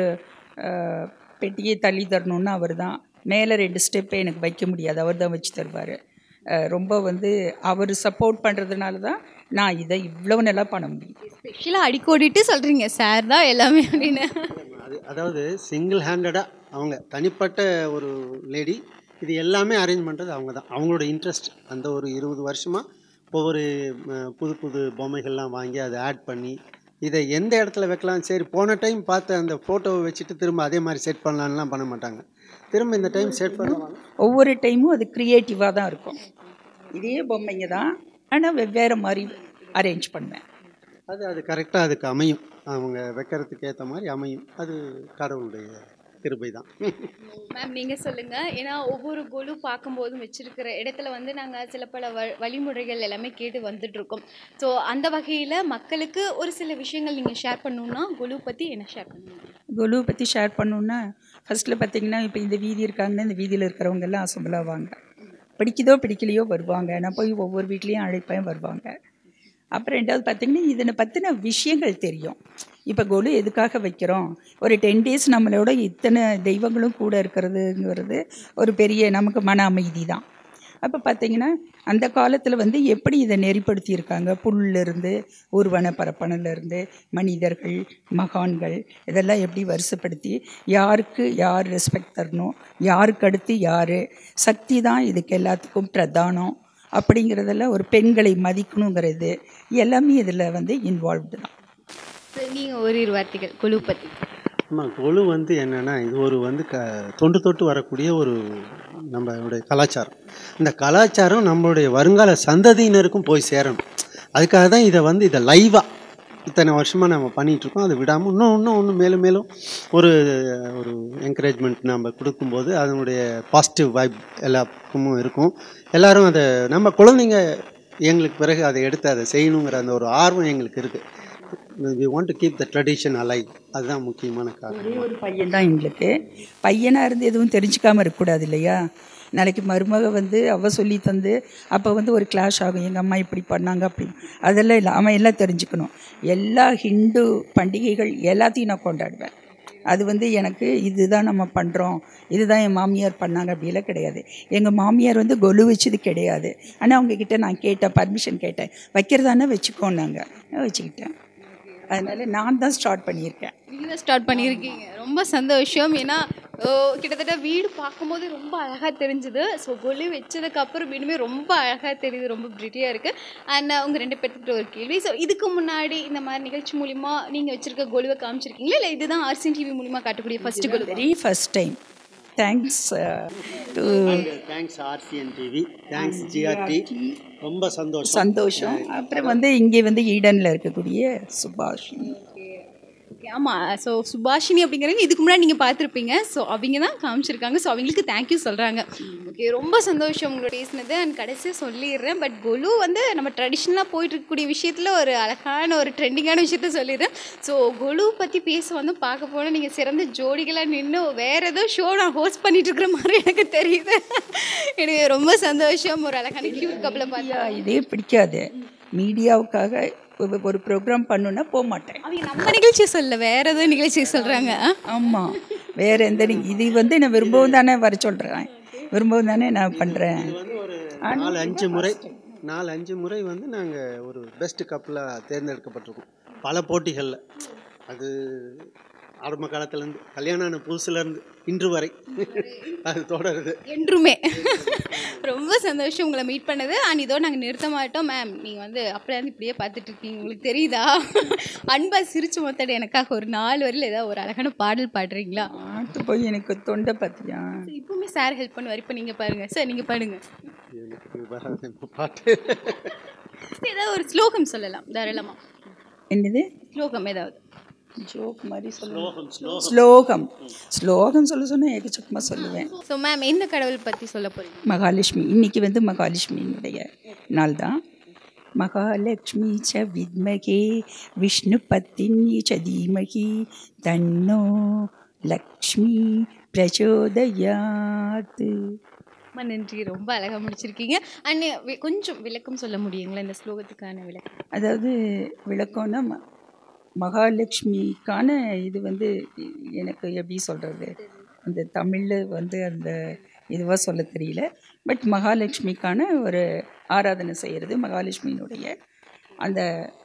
Speaker 10: பெட்டியை தள்ளி தரணுன்னா அவர் தான். மேலே 2 ஸ்டெப்பை எனக்கு வைக்க முடியாது, அவர் தான் வச்சு தருவார். ரொம்ப வந்து அவர் சப்போர்ட் பண்ணுறதுனால தான் நான் இதை இவ்வளோ நல்லா பண்ண முடியும்.
Speaker 1: ஸ்பெஷலாக அடிக்கோடிட்டு சொல்கிறீங்க சார் தான் எல்லாமே அப்படின்னு.
Speaker 11: அதாவது சிங்கிள் ஹேண்டடாக அவங்க தனிப்பட்ட ஒரு லேடி இது எல்லாமே அரேஞ்ச் பண்ணுறது அவங்க தான். அவங்களோட இன்ட்ரெஸ்ட் அந்த ஒரு 20 வருஷமாக ஒவ்வொரு புது பொம்மைகள்லாம் வாங்கி அதை ஆட் பண்ணி இதை எந்த இடத்துல வைக்கலாம். சரி, போன டைம் பார்த்து அந்த ஃபோட்டோவை வச்சுட்டு திரும்ப அதே மாதிரி செட் பண்ணலான்லாம் பண்ண மாட்டாங்க. திரும்ப இந்த டைம் செட் பண்ணுவாங்க.
Speaker 10: ஒவ்வொரு டைமும் அது க்ரியேட்டிவாக தான் இருக்கும். இதே பொம்மைங்க தான், ஆனால் வெவ்வேறு மாதிரி அரேஞ்ச் பண்ணுவேன்.
Speaker 11: அது கரெக்டாக அதுக்கு அமையும், அவங்க வைக்கிறதுக்கு ஏற்ற மாதிரி அமையும். அது கடவுளுடைய கிருபை தான்.
Speaker 1: மேம் நீங்கள் சொல்லுங்கள். ஏன்னா ஒவ்வொரு கொலு பார்க்கும்போதும் வச்சுருக்கிற இடத்துல வந்து நாங்கள் சில பல வழிமுறைகள் எல்லாமே கேட்டு வந்துட்ருக்கோம். ஸோ அந்த வகையில் மக்களுக்கு ஒரு சில விஷயங்கள் நீங்கள் ஷேர் பண்ணணுன்னா கொலு பற்றி என்ன ஷேர் பண்ணுவீங்க?
Speaker 10: கொலு பற்றி ஷேர் பண்ணணுன்னா ஃபஸ்ட்டில் பார்த்திங்கன்னா, இப்போ இந்த வீதி இருக்காங்கன்னா இந்த வீதியில் இருக்கிறவங்க எல்லாம் அசம்பிளாக வாங்க, பிடிக்குதோ பிடிக்கலையோ வருவாங்க. நான் போய் ஒவ்வொரு வீட்லேயும் அழைப்பேன், வருவாங்க. அப்புறம் ரெண்டாவது பார்த்திங்கன்னா இதனை பற்றின விஷயங்கள் தெரியும். இப்போ கொலு எதுக்காக வைக்கிறோம், ஒரு 10 days நம்மளோட இத்தனை தெய்வங்களும் கூட இருக்கிறதுங்கிறது ஒரு பெரிய நமக்கு மன அமைதி தான். அப்போ பார்த்திங்கன்னா அந்த காலத்தில் வந்து எப்படி இதை நெறிப்படுத்தியிருக்காங்க, புல்லிருந்து ஊர்வன பரப்பனிலிருந்து மனிதர்கள் மகான்கள் இதெல்லாம் எப்படி வரிசைப்படுத்தி யாருக்கு யார் ரெஸ்பெக்ட் தரணும், யாருக்கு அடுத்து யார், சக்தி தான் இதுக்கு எல்லாத்துக்கும் பிரதானம் அப்படிங்கிறதெல்லாம், ஒரு பெண்களை மதிக்கணுங்கிறது எல்லாமே இதில் வந்து இன்வால்வ்டு தான்.
Speaker 1: நீங்கள் ஒரு வார்த்தைகள் கொலு பற்றி.
Speaker 11: கொலு வந்து என்னென்னா இது ஒரு வந்து தொன்று தொட்டு வரக்கூடிய ஒரு நம்மளுடைய கலாச்சாரம். இந்த கலாச்சாரம் நம்மளுடைய வருங்கால சந்ததியினருக்கும் போய் சேரணும். அதுக்காக தான் இதை லைவாக இத்தனை வருஷமாக நம்ம பண்ணிகிட்ருக்கோம். அதை விடாமல் இன்னும் மேலும் மேலும் ஒரு என்கரேஜ்மெண்ட் நம்ம கொடுக்கும்போது அதனுடைய பாசிட்டிவ் வைப் எல்லாருக்கும் இருக்கும். எல்லோரும் அதை நம்ம குழந்தைங்க எங்களுக்கு பிறகு அதை எடுத்து அதை செய்யணுங்கிற அந்த ஒரு ஆர்வம் எங்களுக்கு இருக்குது. we want to keep the tradition alive. அதுதான் முக்கியமான காரணம்.
Speaker 10: ஒரே ஒரு பையன் தான் எங்களுக்கு. பையனாக இருந்து எதுவும் தெரிஞ்சுக்காமல் இருக்கக்கூடாது இல்லையா? நாளைக்கு மருமக வந்து அவள் சொல்லி தந்து அப்போ வந்து ஒரு கிளாஷ் ஆகும், எங்கள் அம்மா இப்படி பண்ணாங்க அப்படி. அதெல்லாம் இல்லை, அவன் எல்லாம் தெரிஞ்சுக்கணும். எல்லா ஹிந்து பண்டிகைகள் எல்லாத்தையும் நான் கொண்டாடுவேன். அது வந்து எனக்கு இதுதான் நம்ம பண்ணுறோம், இதுதான் என் மாமியார் பண்ணாங்க அப்படியெல்லாம் கிடையாது. எங்கள் மாமியார் வந்து கொலு வச்சது கிடையாது. ஆனால் அவங்கக்கிட்ட நான் கேட்டேன், பர்மிஷன் கேட்டேன், வைக்கிறதானே வச்சுக்கோன்னாங்க, வச்சுக்கிட்டேன். அதனால் நான் தான் ஸ்டார்ட் பண்ணியிருக்கேன்.
Speaker 1: நீங்கள் தான் ஸ்டார்ட் பண்ணியிருக்கீங்க, ரொம்ப சந்தோஷம். ஏன்னா கிட்டத்தட்ட வீடு பார்க்கும்போது ரொம்ப அழகாக தெரிஞ்சுது. ஸோ கொலு வச்சதுக்கப்புறம் வீடுமே ரொம்ப அழகாக தெரியுது, ரொம்ப பிரிட்டியாக இருக்குது. அண்ட் உங்கள் 2 பேர்த்துக்கிட்ட ஒரு கேள்வி. ஸோ இதுக்கு முன்னாடி இந்த மாதிரி நிகழ்ச்சி மூலிமா நீங்கள் வச்சுருக்க கொலுவை காமிச்சிருக்கீங்களா, இல்லை இதுதான் RCN TV மூலிமா காட்டக்கூடிய first Golu?
Speaker 10: Very first time. Thanks
Speaker 11: thanks RCN TV, thanks GRT, ரொம்ப
Speaker 10: சந்தோஷம். அப்புறம் வந்து இங்கே வந்து ஈடனில் இருக்கக்கூடிய சுபாஷினி.
Speaker 1: ஆமாம், ஸோ சுபாஷினி அப்படிங்கிறவங்க இதுக்கு முன்னாடி நீங்கள் பார்த்துருப்பீங்க. ஸோ அவங்க தான் காமிச்சிருக்காங்க. ஸோ அவங்களுக்கு தேங்க்யூ சொல்கிறாங்க. ஓகே, ரொம்ப சந்தோஷம் உங்களோட பேசினது. அண்ட் கடைசியாக சொல்லிடுறேன், பட் கொலு வந்து நம்ம ட்ரெடிஷ்னலாக போயிட்டு இருக்கக்கூடிய விஷயத்தில் ஒரு அழகான ஒரு ட்ரெண்டிங்கான விஷயத்த சொல்லிடுறேன். ஸோ கொலு பற்றி பேச வந்து பார்க்க போனால் நீங்கள் சிறந்த ஜோடிகளாக நின்று வேறு ஏதோ ஷோ நான் ஹோஸ்ட் பண்ணிட்டு இருக்கிற மாதிரி எனக்கு தெரியுது. எனக்கு ரொம்ப சந்தோஷம். ஒரு அழகான கியூட் கப்பலை பார்த்தா
Speaker 10: இதே பிடிக்காது. மீடியாவுக்காக ஒரு ப்ரோக்ராம் பண்ணுன்னா போக மாட்டேன்.
Speaker 1: அவங்க நம்ம நிகழ்ச்சி சொல்ல வேறு ஏதோ நிகழ்ச்சி சொல்கிறாங்க.
Speaker 10: ஆமாம், வேறு எந்த இது வந்து நான் விரும்பவும் தானே வர சொல்கிறேன், விரும்பவும் தானே நான் பண்ணுறேன்.
Speaker 11: 4-5 முறை வந்து நாங்கள் ஒரு பெஸ்ட் கப்பலாக தேர்ந்தெடுக்கப்பட்டிருக்கோம் பல போட்டிகளில். அது ஆரம்ப காலத்துலேருந்து, கல்யாணம் ஆன புதுசுலேருந்து இன்று வரை அது தொடருது
Speaker 1: என்றுமே. ரொம்ப சந்தோஷம் உங்களை மீட் பண்ணது. அண்ட் இதோடு நாங்கள் நிறுத்த மாட்டோம். மேம், நீங்கள் வந்து அப்படியே வந்து இப்படியே பார்த்துட்ருக்கீங்க, உங்களுக்கு தெரியுதா? அன்பா சிரிச்சு மொத்தட எனக்காக ஒரு 4 வரையில் ஏதாவது ஒரு அழகான பாடல் பாடுறீங்களா?
Speaker 10: பாட்டு போய் எனக்கு தொண்டை பார்த்தியா?
Speaker 1: இப்போவுமே சார் ஹெல்ப் பண்ணுவார். இப்போ நீங்கள் பாருங்கள் சார், நீங்கள் பாடுங்க.
Speaker 11: பாட்டு
Speaker 1: ஏதாவது ஒரு ஸ்லோகம் சொல்லலாம் தாராளமாக.
Speaker 10: என்னது
Speaker 1: ஸ்லோகம்? ஏதாவது
Speaker 10: ஜோக் மாதிரி சொல்லுவேன். ஸ்லோகம் சொல்ல சொன்னால் ஏகச்சக்கமாக சொல்லுவேன்.
Speaker 1: ஸோ மேம், எந்த கடவுள் பற்றி சொல்ல போகிறீங்க?
Speaker 10: மகாலட்சுமி. இன்றைக்கி வந்து மகாலட்சுமியினுடைய நாள் தான். மகாலட்சுமி ச வித்மகே விஷ்ணு பத்தினி ச தீமகி தன்னோ லக்ஷ்மி பிரச்சோதயாத்.
Speaker 1: ரொம்ப நன்றி, ரொம்ப அழகாக முடிச்சிருக்கீங்க. அண்ட் கொஞ்சம் விளக்கம் சொல்ல முடியுங்களா இந்த ஸ்லோகத்துக்கான விளக்கம்?
Speaker 10: அதாவது விளக்கம்னா மகாலட்சுமிக்கான இது வந்து எனக்கு எப்படி சொல்கிறது, அந்த தமிழில் வந்து அந்த இதுவாக சொல்ல தெரியல. பட் மகாலட்சுமிக்கான ஒரு ஆராதனை செய்கிறது, மகாலட்சுமியினுடைய அந்த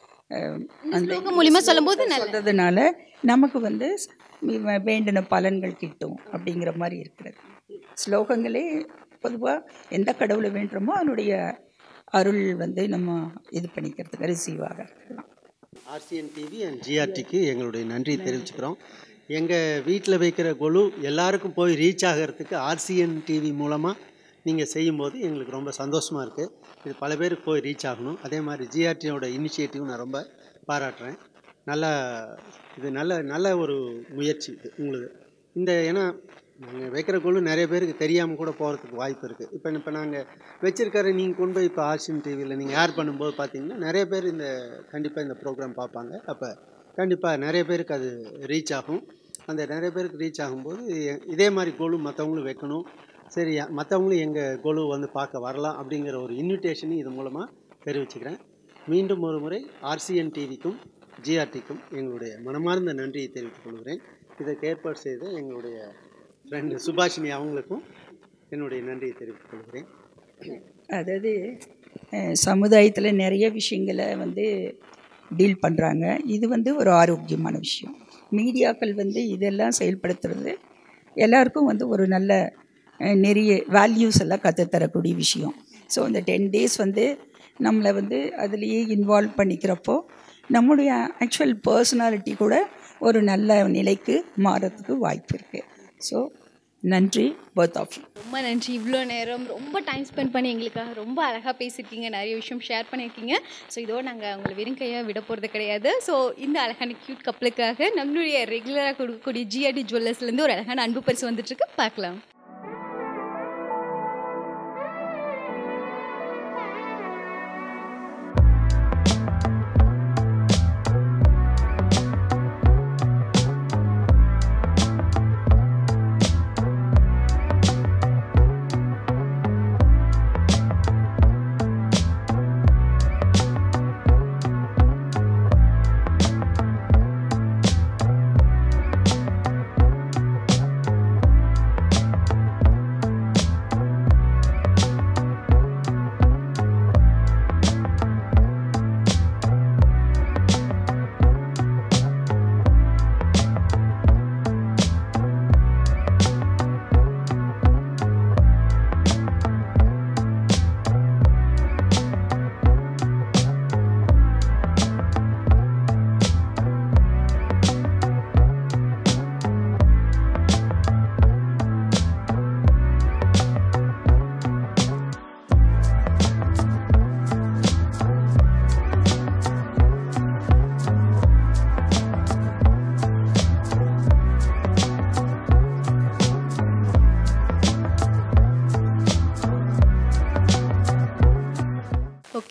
Speaker 10: அந்த
Speaker 1: மூலிமா சொல்லும்போது
Speaker 10: சொல்கிறதுனால நமக்கு வந்து வேண்டின பலன்கள் கிட்டும் அப்படிங்கிற மாதிரி இருக்கிறது. ஸ்லோகங்களே பொதுவாக எந்த கடவுளை வேண்டுமோ அதனுடைய அருள் வந்து நம்ம இது பண்ணிக்கிறதுக்கு ரிசீவாக இருக்கலாம்.
Speaker 11: RCN TV அண்ட் GRTக்கு எங்களுடைய நன்றி தெரிவிச்சுக்கிறோம். எங்கள் வீட்டில் வைக்கிற கொலு எல்லாருக்கும் போய் ரீச் ஆகிறதுக்கு RCN TV மூலமாக நீங்கள் செய்யும்போது எங்களுக்கு ரொம்ப சந்தோஷமாக இருக்குது. இது பல பேருக்கு போய் ரீச் ஆகணும். அதே மாதிரி GRTயோட இனிஷியேட்டிவ் நான் ரொம்ப பாராட்டுறேன். இது நல்ல ஒரு முயற்சி இது உங்களுக்கு. ஏன்னா நாங்கள் வைக்கிற கொலு நிறைய பேருக்கு தெரியாமல் கூட போகிறதுக்கு வாய்ப்பு இருக்குது. இப்போ நாங்கள் வச்சுருக்கிற நீங்கள் கொண்டு போய் இப்போ RCN TVயில் நீங்கள் ஏர் பண்ணும்போது பார்த்தீங்கன்னா நிறைய பேர் கண்டிப்பாக இந்த ப்ரோக்ராம் பார்ப்பாங்க. அப்போ கண்டிப்பாக நிறைய பேருக்கு அது ரீச் ஆகும். அந்த நிறைய பேருக்கு ரீச் ஆகும்போது இதே மாதிரி கொலு மற்றவங்களும் வைக்கணும், சரி மற்றவங்களும் எங்கள் கொலு வந்து பார்க்க வரலாம் அப்படிங்கிற ஒரு இன்விடேஷனையும் இது மூலமாக தெரிவிச்சுக்கிறேன். மீண்டும் ஒரு முறை RCN TVக்கும் GRTக்கும் எங்களுடைய மனமார்ந்த நன்றியை தெரிவித்துக் கொள்கிறேன். இதற்கு ஏற்பாடு செய்த எங்களுடைய ஃப்ரெண்டு சுபாஷினி அவங்களுக்கும் என்னுடைய நன்றியை தெரிவித்துக் கொள்கிறேன்.
Speaker 10: அதாவது சமுதாயத்தில் நிறைய விஷயங்களை வந்து டீல் பண்ணுறாங்க. இது வந்து ஒரு ஆரோக்கியமான விஷயம். மீடியாக்கள் வந்து இதெல்லாம் செயல்படுத்துறது எல்லாருக்கும் வந்து ஒரு நல்ல நிறைய வேல்யூஸ் எல்லாம் கற்றுத்தரக்கூடிய விஷயம். ஸோ இந்த 10 days வந்து நம்மளை வந்து அதுலேயே இன்வால்வ் பண்ணிக்கிறப்போ நம்முடைய ஆக்சுவல் பர்சனாலிட்டி கூட ஒரு நல்ல நிலைக்கு மாறத்துக்கு வாய்ப்பு இருக்குது. ஸோ நன்றி போத் ஆஃப் யூ.
Speaker 1: ரொம்ப நன்றி. இவ்வளோ நேரம் ரொம்ப டைம் ஸ்பெண்ட் பண்ணி எங்களுக்காக ரொம்ப அழகாக பேசியிருக்கீங்க, நிறைய விஷயம் ஷேர் பண்ணியிருக்கீங்க. ஸோ இதோடு நாங்கள் உங்களை வெறும் கையாக விட போகிறது கிடையாது. ஸோ இந்த அழகான க்யூட் கப்பலுக்காக நம்மளுடைய ரெகுலராக கொடுக்கக்கூடிய GRT ஜுவல்லர்ஸ்லேருந்து ஒரு அழகான அன்பு பரிசு வந்துட்டுருக்கு, பார்க்கலாம்.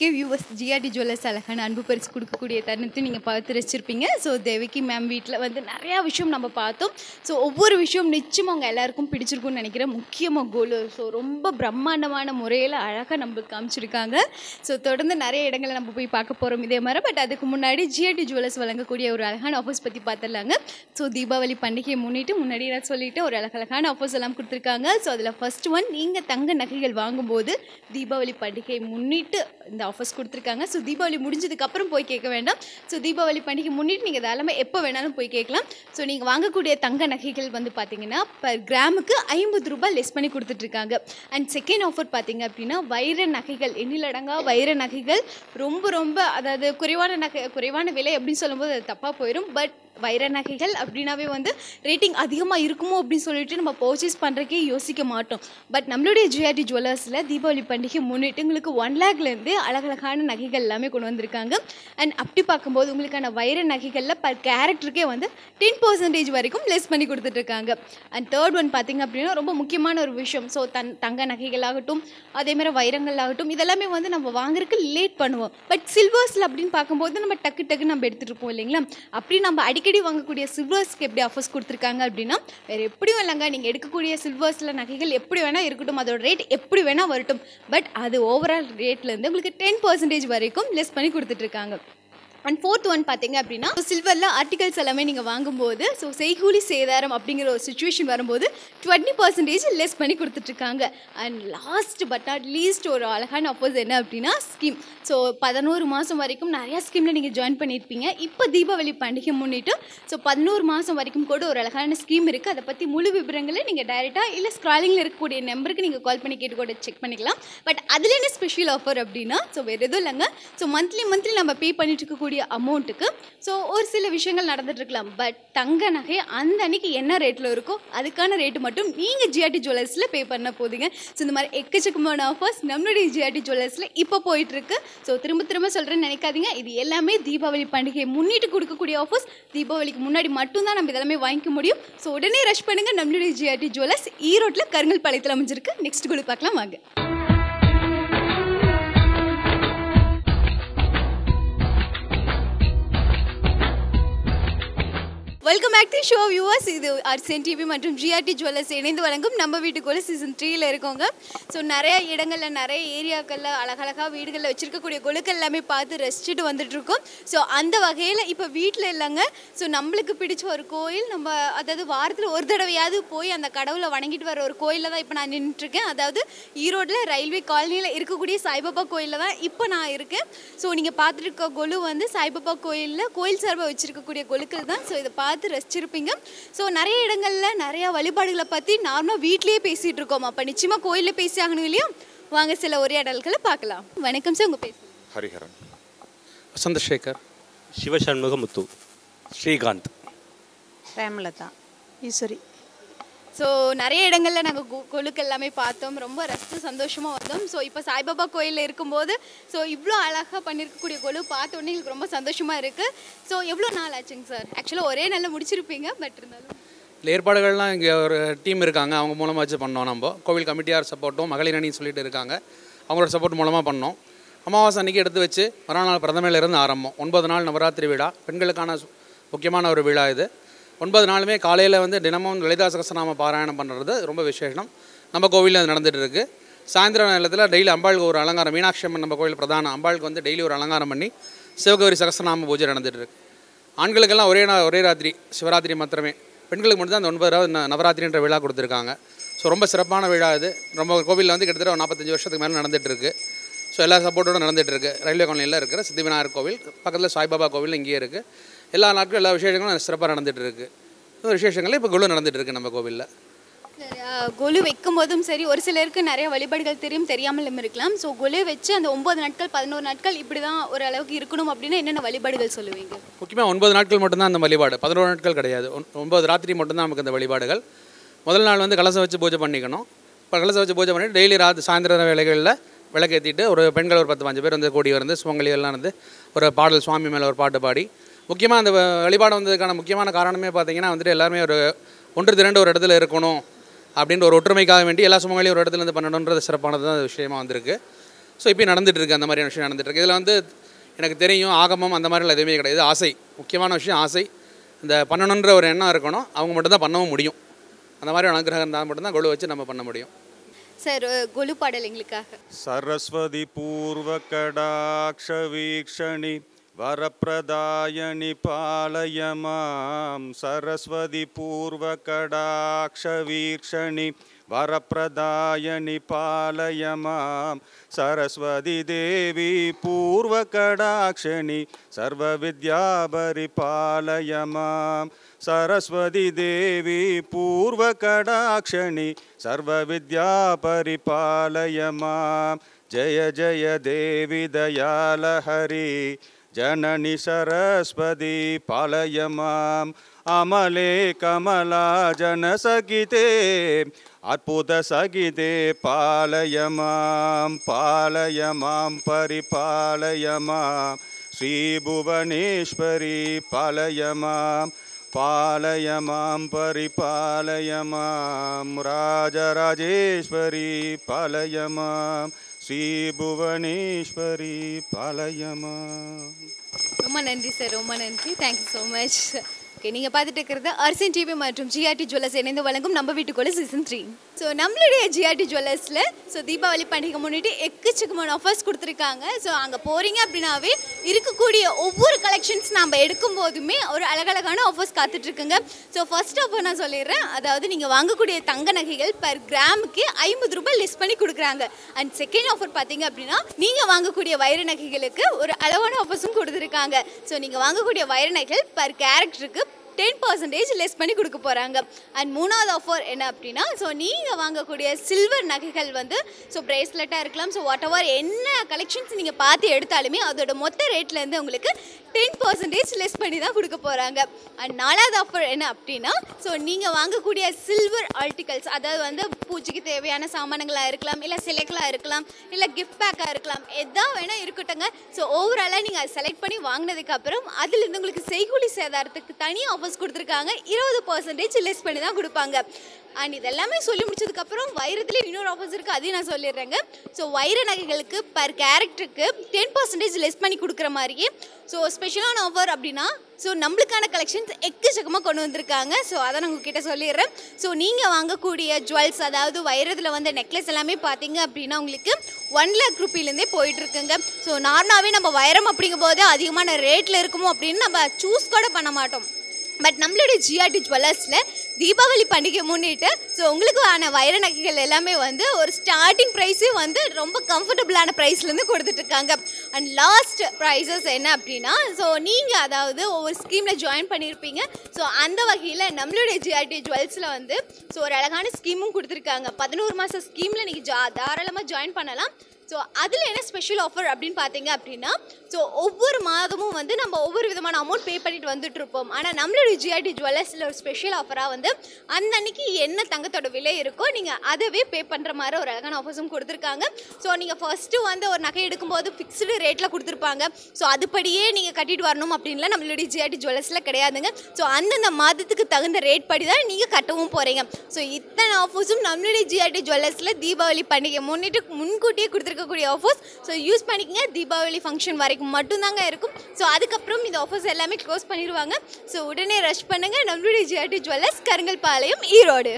Speaker 1: ஓகே வியூவர்ஸ், ஜிஆர்டி ஜுவல்லர்ஸ் அழகான அன்பு பரிசு கொடுக்கக்கூடிய தருணத்தை நீங்கள் பார்த்து ரசிச்சிருப்பீங்க. ஸோ தேவகி மேம் வீட்டில் வந்து நிறையா விஷயம் நம்ம பார்த்தோம். ஸோ ஒவ்வொரு விஷயம் நிச்சயமாக அவங்க எல்லாருக்கும் பிடிச்சிருக்கும்னு நினைக்கிறேன். முக்கியமாக கோலு ஸோ ரொம்ப பிரம்மாண்டமான முறையில் அழகாக நம்மளுக்கு காமிச்சிருக்காங்க. ஸோ தொடர்ந்து நிறைய இடங்களை நம்ம போய் பார்க்க போகிறோம் இதே மாதிரி. பட் அதுக்கு முன்னாடி ஜிஆர்டி ஜுவல்லர்ஸ் வழங்கக்கூடிய ஒரு அழகான ஆஃபர்ஸ் பற்றி பார்த்துடலாங்க. ஸோ தீபாவளி பண்டிகையை முன்னிட்டு நான் சொல்லிட்டு ஒரு அழகழகான ஆஃபர்ஸ் எல்லாம் கொடுத்துருக்காங்க. ஸோ அதில் ஃபர்ஸ்ட் ஒன், நீங்கள் தங்க நகைகள் வாங்கும்போது தீபாவளி பண்டிகை முன்னிட்டு இந்த ஆஃபர்ஸ் கொடுத்துருக்காங்க. ஸோ தீபாவளி முடிஞ்சதுக்கப்புறம் போய் கேட்க வேண்டாம். ஸோ தீபாவளி பண்டிகை முன்னிட்டு நீங்கள் தாராளமே எப்போ வேணாலும் போய் கேட்கலாம். ஸோ நீங்கள் வாங்கக்கூடிய தங்க நகைகள் வந்து பார்த்தீங்கன்னா பர் கிராமுக்கு 50 ரூபாய் லெஸ் பண்ணி கொடுத்துட்ருக்காங்க. அண்ட் செகண்ட் ஆஃபர் பார்த்தீங்க அப்படின்னா வைர நகைகள், எண்ணிலடங்கா வைர நகைகள் ரொம்ப அதாவது குறைவான விலை அப்படின்னு சொல்லும்போது அது தப்பாக போயிடும். பட் வைர நகைகள் அப்படின்னாவே வந்து ரேட்டிங் அதிகமாக இருக்குமோ அப்படின்னு சொல்லிட்டு நம்ம பர்ச்சேஸ் பண்ணுறக்கே யோசிக்க மாட்டோம். பட் நம்மளுடைய ஜிஆர்டி ஜுவல்லர்ஸில் தீபாவளி பண்டிகை முன்னிட்டு உங்களுக்கு 1 லேக்லேருந்து அழகழகான நகைகள் எல்லாமே கொண்டு வந்திருக்காங்க. அண்ட் அப்படி பார்க்கும்போது உங்களுக்கான வைர நகைகளில் பர் கேரக்டருக்கே வந்து 10% வரைக்கும் லெஸ் பண்ணி கொடுத்துட்ருக்காங்க. அண்ட் தேர்ட் ஒன் பார்த்திங்க அப்படின்னா ரொம்ப முக்கியமான ஒரு விஷயம். ஸோ தங்க நகைகளாகட்டும் அதேமாதிரி வைரங்கள் ஆகட்டும் இதெல்லாமே வந்து நம்ம வாங்குறதுக்கு லேட் பண்ணுவோம். பட் சில்வர்ஸில் அப்படின்னு பார்க்கும்போது நம்ம டக்கு நம்ம எடுத்துகிட்டு இருப்போம் இல்லைங்களா? அப்படி நம்ம அடிக்கடி வாங்கக்கூடிய சில்வர்ஸ்க்கு எப்படி ஆஃபர்ஸ் கொடுத்துருக்காங்க அப்படின்னா வேறு எப்படியும் இல்லைங்க, நீங்கள் எடுக்கக்கூடிய சில்வர்ஸில் நகைகள் எப்படி வேணால் இருக்கட்டும், அதோட ரேட் எப்படி வேணால் வரட்டும், பட் அது ஓவரால் ரேட்லேருந்து உங்களுக்கு 10% வரைக்கும் லெஸ் பண்ணி கொடுத்துட்ருக்காங்க. அண்ட் ஃபோர்த் ஒன் பார்த்தீங்க அப்படின்னா சில்வரில் ஆர்டிகல்ஸ் எல்லாமே நீங்கள் வாங்கும்போது ஸோ செய்கூலி சேதாரம் அப்படிங்கிற ஒரு சுச்சுவேஷன் வரும்போது 20% லெஸ் பண்ணி கொடுத்துட்ருக்காங்க. And last but not least ஒரு அழகான ஆஃபர்ஸ் என்ன அப்படின்னா ஸ்கீம். ஸோ 11 மாதம் வரைக்கும் நிறையா ஸ்கீமில் நீங்கள் ஜாயின் பண்ணியிருப்பீங்க. இப்போ தீபாவளி பண்டிகை முன்னிட்டு ஸோ 11 மாதம் வரைக்கும் கூட ஒரு அழகான ஸ்கீம் இருக்குது. அதை பற்றி முழு விவரங்களை நீங்கள் டைரெக்டாக இல்லை ஸ்க்ராலிங்கில் இருக்கக்கூடிய நம்பருக்கு நீங்கள் கால் பண்ணி கேட்டு கூட செக் பண்ணிக்கலாம். பட் அதில் என்ன ஸ்பெஷல் ஆஃபர் அப்படின்னா ஸோ வேறு எதுவும் இல்லைங்க. ஸோ மந்த்லி நம்ம பே பண்ணிட்டு இருக்கக்கூடிய அமௌண்ட்டுக்கு ஸோ ஒரு சில விஷயங்கள் நடந்துட்டு இருக்கலாம். பட் தங்க நகை அந்த அன்னைக்கு என்ன ரேட்டில் இருக்கோ அதுக்கான ரேட்டு மட்டும் நீங்கள் ஜிஆர்டி ஜுவல்லர்ஸில் பே பண்ண போதுங்க. ஸோ இந்த மாதிரி எக்கச்சக்கமான ஆஃபர்ஸ் நம்மளுடைய ஜிஆர்டி ஜுவல்லர்ஸில் இப்போ போயிட்டுருக்கு. ஸோ திரும்ப சொல்கிறேன்னு நினைக்காதீங்க, இது எல்லாமே தீபாவளி பண்டிகையை முன்னிட்டு கொடுக்கக்கூடிய ஆஃபர்ஸ். தீபாவளிக்கு முன்னாடி மட்டும்தான் நம்ம இதெல்லாமே வாங்கிக்க முடியும். ஸோ உடனே ரஷ் பண்ணுங்கள். நம்மளுடைய ஜிஆர்டி ஜுவல்லர்ஸ் ஈரோட்டில் கருங்கல் பாளையத்தில் அமைஞ்சிருக்கு. நெக்ஸ்ட் குழு பார்க்கலாம் வாங்க. Welcome back to show viewers. இது ஆர்சிஎன் டிவி மற்றும் ஜிஆர்டி ஜுவல்லர்ஸ் இணைந்து வழங்கும் நம்ம வீட்டுக்குள்ள சீசன் 3ல் இருக்கோங்க. ஸோ நிறைய இடங்களில் நிறைய ஏரியாக்களில் அழகழகாக வீடுகளில் வச்சுருக்கக்கூடிய கொழுக்கள் எல்லாமே பார்த்து ரசிச்சுட்டு வந்துட்டுருக்கோம். ஸோ அந்த வகையில் இப்போ வீட்டில் இல்லைங்க. ஸோ நம்மளுக்கு பிடிச்ச ஒரு கோயில், நம்ம அதாவது வாரத்தில் ஒரு தடவையாவது போய் அந்த கடவுளை வணங்கிட்டு வர ஒரு கோயிலில் தான் இப்போ நான் நின்றுட்டுருக்கேன். அதாவது ஈரோட்டில் ரயில்வே காலனியில் இருக்கக்கூடிய சாய்பாபா கோயிலில் தான் இப்போ நான் இருக்கேன். ஸோ நீங்கள் பார்த்துருக்க கொலு வந்து சாய்பாபா கோயிலில் கோயில் சார்பாக வச்சுருக்கக்கூடிய கொழுக்கள் தான். ஸோ இதை பார்த்து ரசிச்சிருப்பீங்க. ஸோ நிறைய இடங்களில் நிறையா வழிபாடுகளை பற்றி நார்மலாக வீட்லேயே பேசிகிட்டு இருக்கோம். அப்போ நிச்சயமாக கோயிலில் பேசி ஆகணும் இல்லையா? வாங்க சில உரையாடல்களை பார்க்கலாம். வணக்கம் சார், உங்கள் பேர்?
Speaker 12: ஹரிஹரன்.
Speaker 13: சந்திரசேகர்.
Speaker 12: சிவசண்முகமுத்து.
Speaker 13: ஸ்ரீகாந்த்.
Speaker 3: பிரேமலதா. ஈஸ்வரி.
Speaker 1: ஸோ நிறைய இடங்களில் நாங்கள் கொழுக்கு எல்லாமே பார்த்தோம், ரொம்ப ரசித்து சந்தோஷமாக வந்தோம். ஸோ இப்போ சாய்பாபா கோயிலில் இருக்கும்போது ஸோ இவ்வளோ அழகாக பண்ணியிருக்கக்கூடிய கொழு பார்த்த உடனே எங்களுக்கு ரொம்ப சந்தோஷமாக இருக்குது. ஸோ எவ்வளோ நாள் ஆச்சுங்க சார்? ஆக்சுவலாக ஒரே நாளில் முடிச்சிருப்பீங்க, பட் இருந்தாலும்
Speaker 13: ஏற்பாடுகள்லாம் இங்கே ஒரு டீம் இருக்காங்க, அவங்க மூலமாக வச்சு பண்ணோம். நம்ம கோவில் கமிட்டியார் சப்போர்ட்டும் மகளிர் அணின்னு சொல்லிட்டு இருக்காங்க, அவங்களோட சப்போர்ட் மூலமாக பண்ணோம். அமாவாசை அன்றைக்கி எடுத்து வச்சு மறுநாள் பிரதமையிலேருந்து ஆரம்பம். 9 நாள் நவராத்திரி விழா, பெண்களுக்கான முக்கியமான ஒரு விழா இது. 9 நாளுமே காலையில் வந்து தினமும் லலிதா சகஸ்ரநாம பாராயணம் பண்ணுறது ரொம்ப விசேஷம். நம்ம கோவிலில் அது நடந்துகிட்டு இருக்குது. சாயந்தர நேரத்தில் டெய்லி அம்பாளுக்கு ஒரு அலங்காரம், மீனாட்சி அம்மன் நம்ம கோவில் பிரதான அம்பாளுக்கு வந்து டெய்லி ஒரு அலங்காரம் பண்ணி சிவகௌரி சகஸ்ரநாம பூஜை நடந்துகிட்டு இருக்குது. ஆண்களுக்கெல்லாம் ஒரே ராத்திரி சிவராத்திரி மாத்திரமே, பெண்களுக்கு மட்டும் தான் அந்த 9வது நவராத்திரின்ற விழா கொடுத்துருக்காங்க. ஸோ ரொம்ப சிறப்பான விழா இது. ரொம்ப கோவிலில் வந்து கிட்டத்தட்ட 45 வருஷத்துக்கு மேலே நடந்துகிட்ருக்கு. ஸோ எல்லா சப்போர்ட்டோடு நடந்துகிட்ருக்கு. ரயில்வே காலனியில் இருக்கிற சித்தி விநாயகர் கோவில் பக்கத்தில் சாய்பாபா கோவில் இங்கேயே இருக்குது. எல்லா நாட்களும் எல்லா விசேஷங்களும் சிறப்பாக நடந்துகிட்ருக்கு. விசேஷங்கள் இப்போ குழு நடந்துகிட்ருக்கு நம்ம கோவிலில்.
Speaker 1: கொலு வைக்கும் போதும் சரி, ஒரு சிலருக்கு நிறைய வழிபாடுகள் தெரியாமலும் இருக்கலாம். ஸோ கொலு வச்சு அந்த 9 நாட்கள் 11 நாட்கள் இப்படி தான் ஒரு அளவுக்கு இருக்கணும் அப்படின்னா என்னென்ன வழிபாடுகள் சொல்லுவீங்க?
Speaker 13: முக்கியமாக 9 நாட்கள் மட்டும்தான் அந்த வழிபாடு, 11 நாட்கள் கிடையாது. 9 ராத்திரி மட்டும்தான் நமக்கு அந்த வழிபாடுகள். முதல் நாள் வந்து கலசம் வச்சு பூஜை பண்ணிக்கணும். இப்போ கலசம் வச்சு பூஜை பண்ணிட்டு டெய்லி சாயந்தர வேலைகளில் விளக்கேற்றிட்டு ஒரு பெண்கள் ஒரு 10-15 பேர் வந்து கூடி வந்து சுமங்கலிகள்லாம் வந்து ஒரு பாடல் சுவாமி மேலே ஒரு பாட்டு பாடி, முக்கியமாக அந்த வழிபாடு வந்ததுக்கான முக்கியமான காரணமே பார்த்தீங்கன்னா வந்துட்டு எல்லாருமே ஒரு ஒன்று திரண்டு ஒரு இடத்துல இருக்கணும் அப்படின்ற ஒரு ஒற்றுமைக்காக வேண்டி எல்லா சுமங்களையும் ஒரு இடத்துல இருந்து பண்ணணுன்றது சிறப்பானது தான் விஷயமா வந்திருக்கு. ஸோ இப்போ நடந்துகிட்ருக்கு, அந்த மாதிரியான விஷயம் நடந்துகிட்ருக்கு. இதில் வந்து எனக்கு தெரியும் ஆகமம் அந்த மாதிரிலாம் எதுவுமே கிடையாது. ஆசை, முக்கியமான விஷயம் ஆசை. இந்த பண்ணணுன்ற ஒரு எண்ணம் இருக்கணும், அவங்க மட்டும்தான் பண்ணவும் முடியும். அந்த மாதிரி அனுகிரகம் இருந்தால் மட்டும்தான் கொலு வச்சு நம்ம பண்ண முடியும்.
Speaker 1: சார் கொலு பாடல் எங்களுக்காக.
Speaker 12: சரஸ்வதி பூர்வ கடாட்ச வீக்ஷணி வரப்பிரதாயணி பாலயமாம். சரஸ்வதி பூர்வ கடாட்ச வீக்ஷணி வரப்பிரதாயணி பாலயமாம். சரஸ்வதி தேவி பூர்வ கடாட்சணி சர்வ வித்யா பரிபாலயமாம். சரஸ்வதி தேவி பூர்வ கடாட்சணி சர்வ வித்யா பரிபாலயமாம். ஜய ஜய தேவி தயாலஹரி ஜனனி சரஸ்வதி பாலயமாம். அமலே கமலா ஜனசகிதே அற்புத சகிதே பாலயமாம். பாலயமாம் பரிபாலயமாம். ஸ்ரீபுவனேஸ்வரி பாலயமாம். பாலயமாம் பரிபாலயமாம். ராஜராஜேஸ்வரி பாலயமாம். ஸ்ரீபுவனேஸ்வரி பாலயமாம்.
Speaker 1: ரொம்ப நன்றி சார், ரொம்ப நன்றி. Thank you so much. ஓகே, நீங்கள் பார்த்துட்டு இருக்கிறது அர்சன் டிவி மற்றும் ஜிஆர்டி ஜுவல்லர்ஸ் இணைந்து வழங்கும் நம்ம வீட்டுக்குள்ள சீசன் 3. ஸோ நம்மளுடைய ஜிஆர்டி ஜுவல்லர்ஸில் ஸோ தீபாவளி பண்டிகை முன்னிட்டு எக்கச்சக்கமான ஆஃபர்ஸ் கொடுத்துருக்காங்க. ஸோ அங்கே போகிறீங்க அப்படின்னாவே இருக்கக்கூடிய ஒவ்வொரு கலெக்ஷன்ஸ் நம்ம எடுக்கும் போதுமே ஒரு அழகழகான ஆஃபர்ஸ் காத்துட்ருக்குங்க. ஸோ ஃபர்ஸ்ட் ஆஃபர் நான் சொல்லிடுறேன். அதாவது நீங்கள் வாங்கக்கூடிய தங்க நகைகள் பர் கிராமுக்கு 50 ரூபாய் லெஸ் பண்ணி கொடுக்குறாங்க. அண்ட் செகண்ட் ஆஃபர் பார்த்தீங்க அப்படின்னா நீங்கள் வாங்கக்கூடிய வைர நகைகளுக்கு ஒரு அளவான ஆஃபர்ஸும் கொடுத்துருக்காங்க. ஸோ நீங்கள் வாங்கக்கூடிய வைர நகைகள் பர் கேரக்டருக்கு 10% லெஸ் பண்ணி கொடுக்க போகிறாங்க. அண்ட் மூணாவது ஆஃபர் என்ன அப்படின்னா, ஸோ நீங்கள் வாங்கக்கூடிய சில்வர் நகைகள் வந்து ஸோ ப்ரேஸ்லெட்டாக இருக்கலாம், ஸோ வாட் எவர் என்ன கலெக்ஷன்ஸ் நீங்கள் பார்த்து எடுத்தாலுமே அதோட மொத்த ரேட்லேருந்து உங்களுக்கு 10% லெஸ் பண்ணி தான் கொடுக்க போகிறாங்க. அண்ட் நாலாவது ஆஃபர் என்ன அப்படின்னா, ஸோ நீங்கள் வாங்கக்கூடிய சில்வர் ஆர்டிகல்ஸ், அதாவது வந்து பூஜைக்கு தேவையான சாமானங்களாக இருக்கலாம், இல்லை சிலைகளாக இருக்கலாம், இல்லை கிஃப்ட் பேக்காக இருக்கலாம், எதாக வேணால் இருக்கட்டுங்க. ஸோ ஓவராலாக நீங்கள் அதை செலக்ட் பண்ணி வாங்கினதுக்கப்புறம் அதுலேருந்து உங்களுக்கு செய்கூலி சேதாரத்துக்கு தனி ஆஃபர்ஸ் கொடுத்துருக்காங்க. 20% லெஸ் பண்ணி தான் கொடுப்பாங்க. அண்ட் இதெல்லாமே சொல்லி முடிச்சதுக்கப்புறம் வைரத்துல இன்னொரு ஆஃபர்ஸ் இருக்குது, அதையும் நான் சொல்லிடுறேங்க. ஸோ வைர நகைகளுக்கு பர் கேரக்டருக்கு 10% லெஸ் பண்ணி கொடுக்குற மாதிரியே ஸோ ஸ்பெஷலான ஆஃபர் அப்படின்னா ஸோ நம்மளுக்கான கலெக்ஷன்ஸ் எக்கச்சக்கமாக கொண்டு வந்திருக்காங்க. ஸோ அதை நான் உங்ககிட்ட சொல்லிடுறேன். ஸோ நீங்கள் வாங்கக்கூடிய ஜுவல்ஸ், அதாவது வைரத்தில் வந்து நெக்லஸ் எல்லாமே பார்த்தீங்க அப்படின்னா உங்களுக்கு 1 lakh ரூபீலேருந்தே போயிட்டுருக்குங்க. ஸோ நார்மலாகவே நம்ம வைரம் அப்படிங்கும்போது அதிகமான ரேட்டில் இருக்குமோ அப்படின்னு நம்ம சூஸ் கூட பண்ண மாட்டோம். பட் நம்மளுடைய ஜிஆர்டி ஜுவல்லர்ஸில் தீபாவளி பண்டிகை முன்னிட்டு ஸோ உங்களுக்கான வைர நகைகள் எல்லாமே வந்து ஒரு ஸ்டார்டிங் ப்ரைஸே வந்து ரொம்ப கம்ஃபர்டபுளான ப்ரைஸ்லேருந்து கொடுத்துட்ருக்காங்க. அண்ட் லாஸ்ட் ப்ரைஸஸ் என்ன அப்படின்னா, ஸோ நீங்கள் அதாவது ஒவ்வொரு ஸ்கீமில் ஜாயின் பண்ணியிருப்பீங்க. ஸோ அந்த வகையில் நம்மளுடைய ஜிஆர்டி ஜுவல்ஸில் வந்து ஸோ ஒரு அழகான ஸ்கீமும் கொடுத்துருக்காங்க. 11 மாத ஸ்கீமில் நீங்கள் தாராளமாக ஜாயின் பண்ணலாம். ஸோ அதில் என்ன ஸ்பெஷல் ஆஃபர் அப்படின்னு பார்த்தீங்க அப்படின்னா, ஸோ ஒவ்வொரு மாதமும் வந்து நம்ம ஒவ்வொரு விதமான அமௌண்ட் பே பண்ணிட்டு வந்துட்டுருப்போம். ஆனால் நம்மளுடைய ஜிஆர்டி ஜுவல்லர்ஸில் ஒரு ஸ்பெஷல் ஆஃபராக வந்து அந்த அன்னைக்கு என்ன தங்கத்தோட விலை இருக்கோ நீங்கள் அதவே பே பண்ணுற மாதிரி ஒரு அழகான ஆஃபர்ஸும் கொடுத்துருக்காங்க. ஸோ நீங்கள் ஃபஸ்ட்டு வந்து ஒரு நகை எடுக்கும்போது ஃபிக்ஸ்டு ரேட்டில் கொடுத்துருப்பாங்க. ஸோ அதுபடியே நீங்கள் கட்டிட்டு வரணும் அப்படின்லாம் நம்மளுடைய ஜிஆர்டி ஜுவல்லர்ஸில் கிடையாதுங்க. ஸோ அந்தந்த மாதத்துக்கு தகுந்த ரேட் படி தான் நீங்கள் கட்டவும் போகிறீங்க. ஸோ இத்தனை ஆஃபர்ஸும் நம்மளுடைய ஜிஆர்டி ஜுவல்லர்ஸில் தீபாவளி பண்டிகை முன்னிட்டு முன்கூட்டியே கொடுத்துருக்கக்கூடிய ஆஃபர்ஸ். ஸோ யூஸ் பண்ணிக்கங்க. தீபாவளி ஃபங்க்ஷன் வரைக்கும் மட்டும்தாங்க இருக்கும். ஸோ அதுக்கப்புறம் இந்த ஆஃபர்ஸ் எல்லாமே க்ளோஸ் பண்ணிடுவாங்க. ஸோ உடனே ரஷ் பண்ணுங்கள். நம்மளுடைய GRT jewellers, Karungalpalayam, Erode.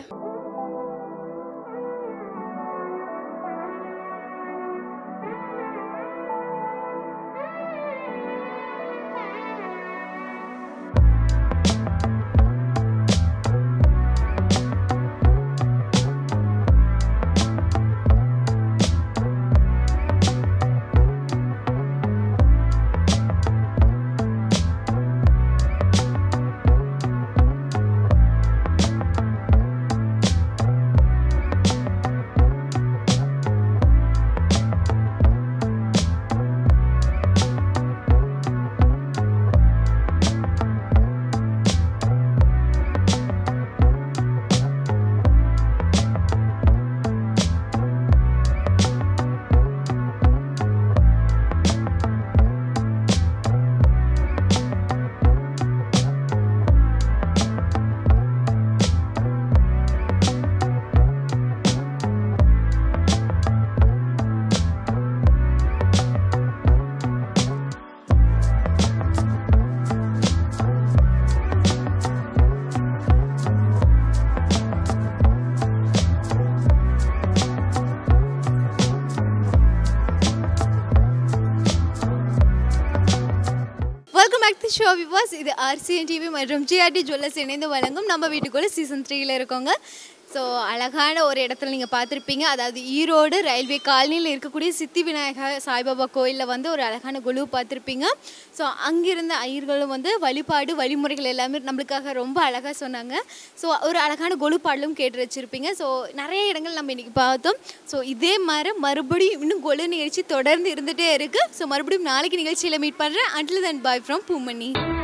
Speaker 1: Back to show viewers. இது RCN TV மற்றும் GRT ஜுவல்லர்ஸ் இணைந்து வழங்கும் நம்ம வீட்டுக்குள்ள சீசன் 3ல இருக்கோங்க. ஸோ அழகான ஒரு இடத்துல நீங்கள் பார்த்துருப்பீங்க. அதாவது ஈரோடு ரயில்வே காலனியில் இருக்கக்கூடிய சித்தி விநாயகர் சாய்பாபா கோயிலில் வந்து ஒரு அழகான குழு பார்த்துருப்பீங்க. ஸோ அங்கிருந்த ஐயர்களும் வந்து வழிபாடு வழிமுறைகள் எல்லாமே நம்மளுக்காக ரொம்ப அழகாக சொன்னாங்க. ஸோ ஒரு அழகான குழு பாடலும் கேட்டு வச்சுருப்பீங்க. ஸோ நிறைய இடங்கள் நம்ம இன்றைக்கி பார்த்தோம். ஸோ இதே மாதிரி மறுபடியும் இன்னும் குழு நிகழ்ச்சி தொடர்ந்து இருந்துகிட்டே இருக்குது. ஸோ மறுபடியும் நாளைக்கு நிகழ்ச்சியில் மீட் பண்ணுறேன். Until then bye from Poomani.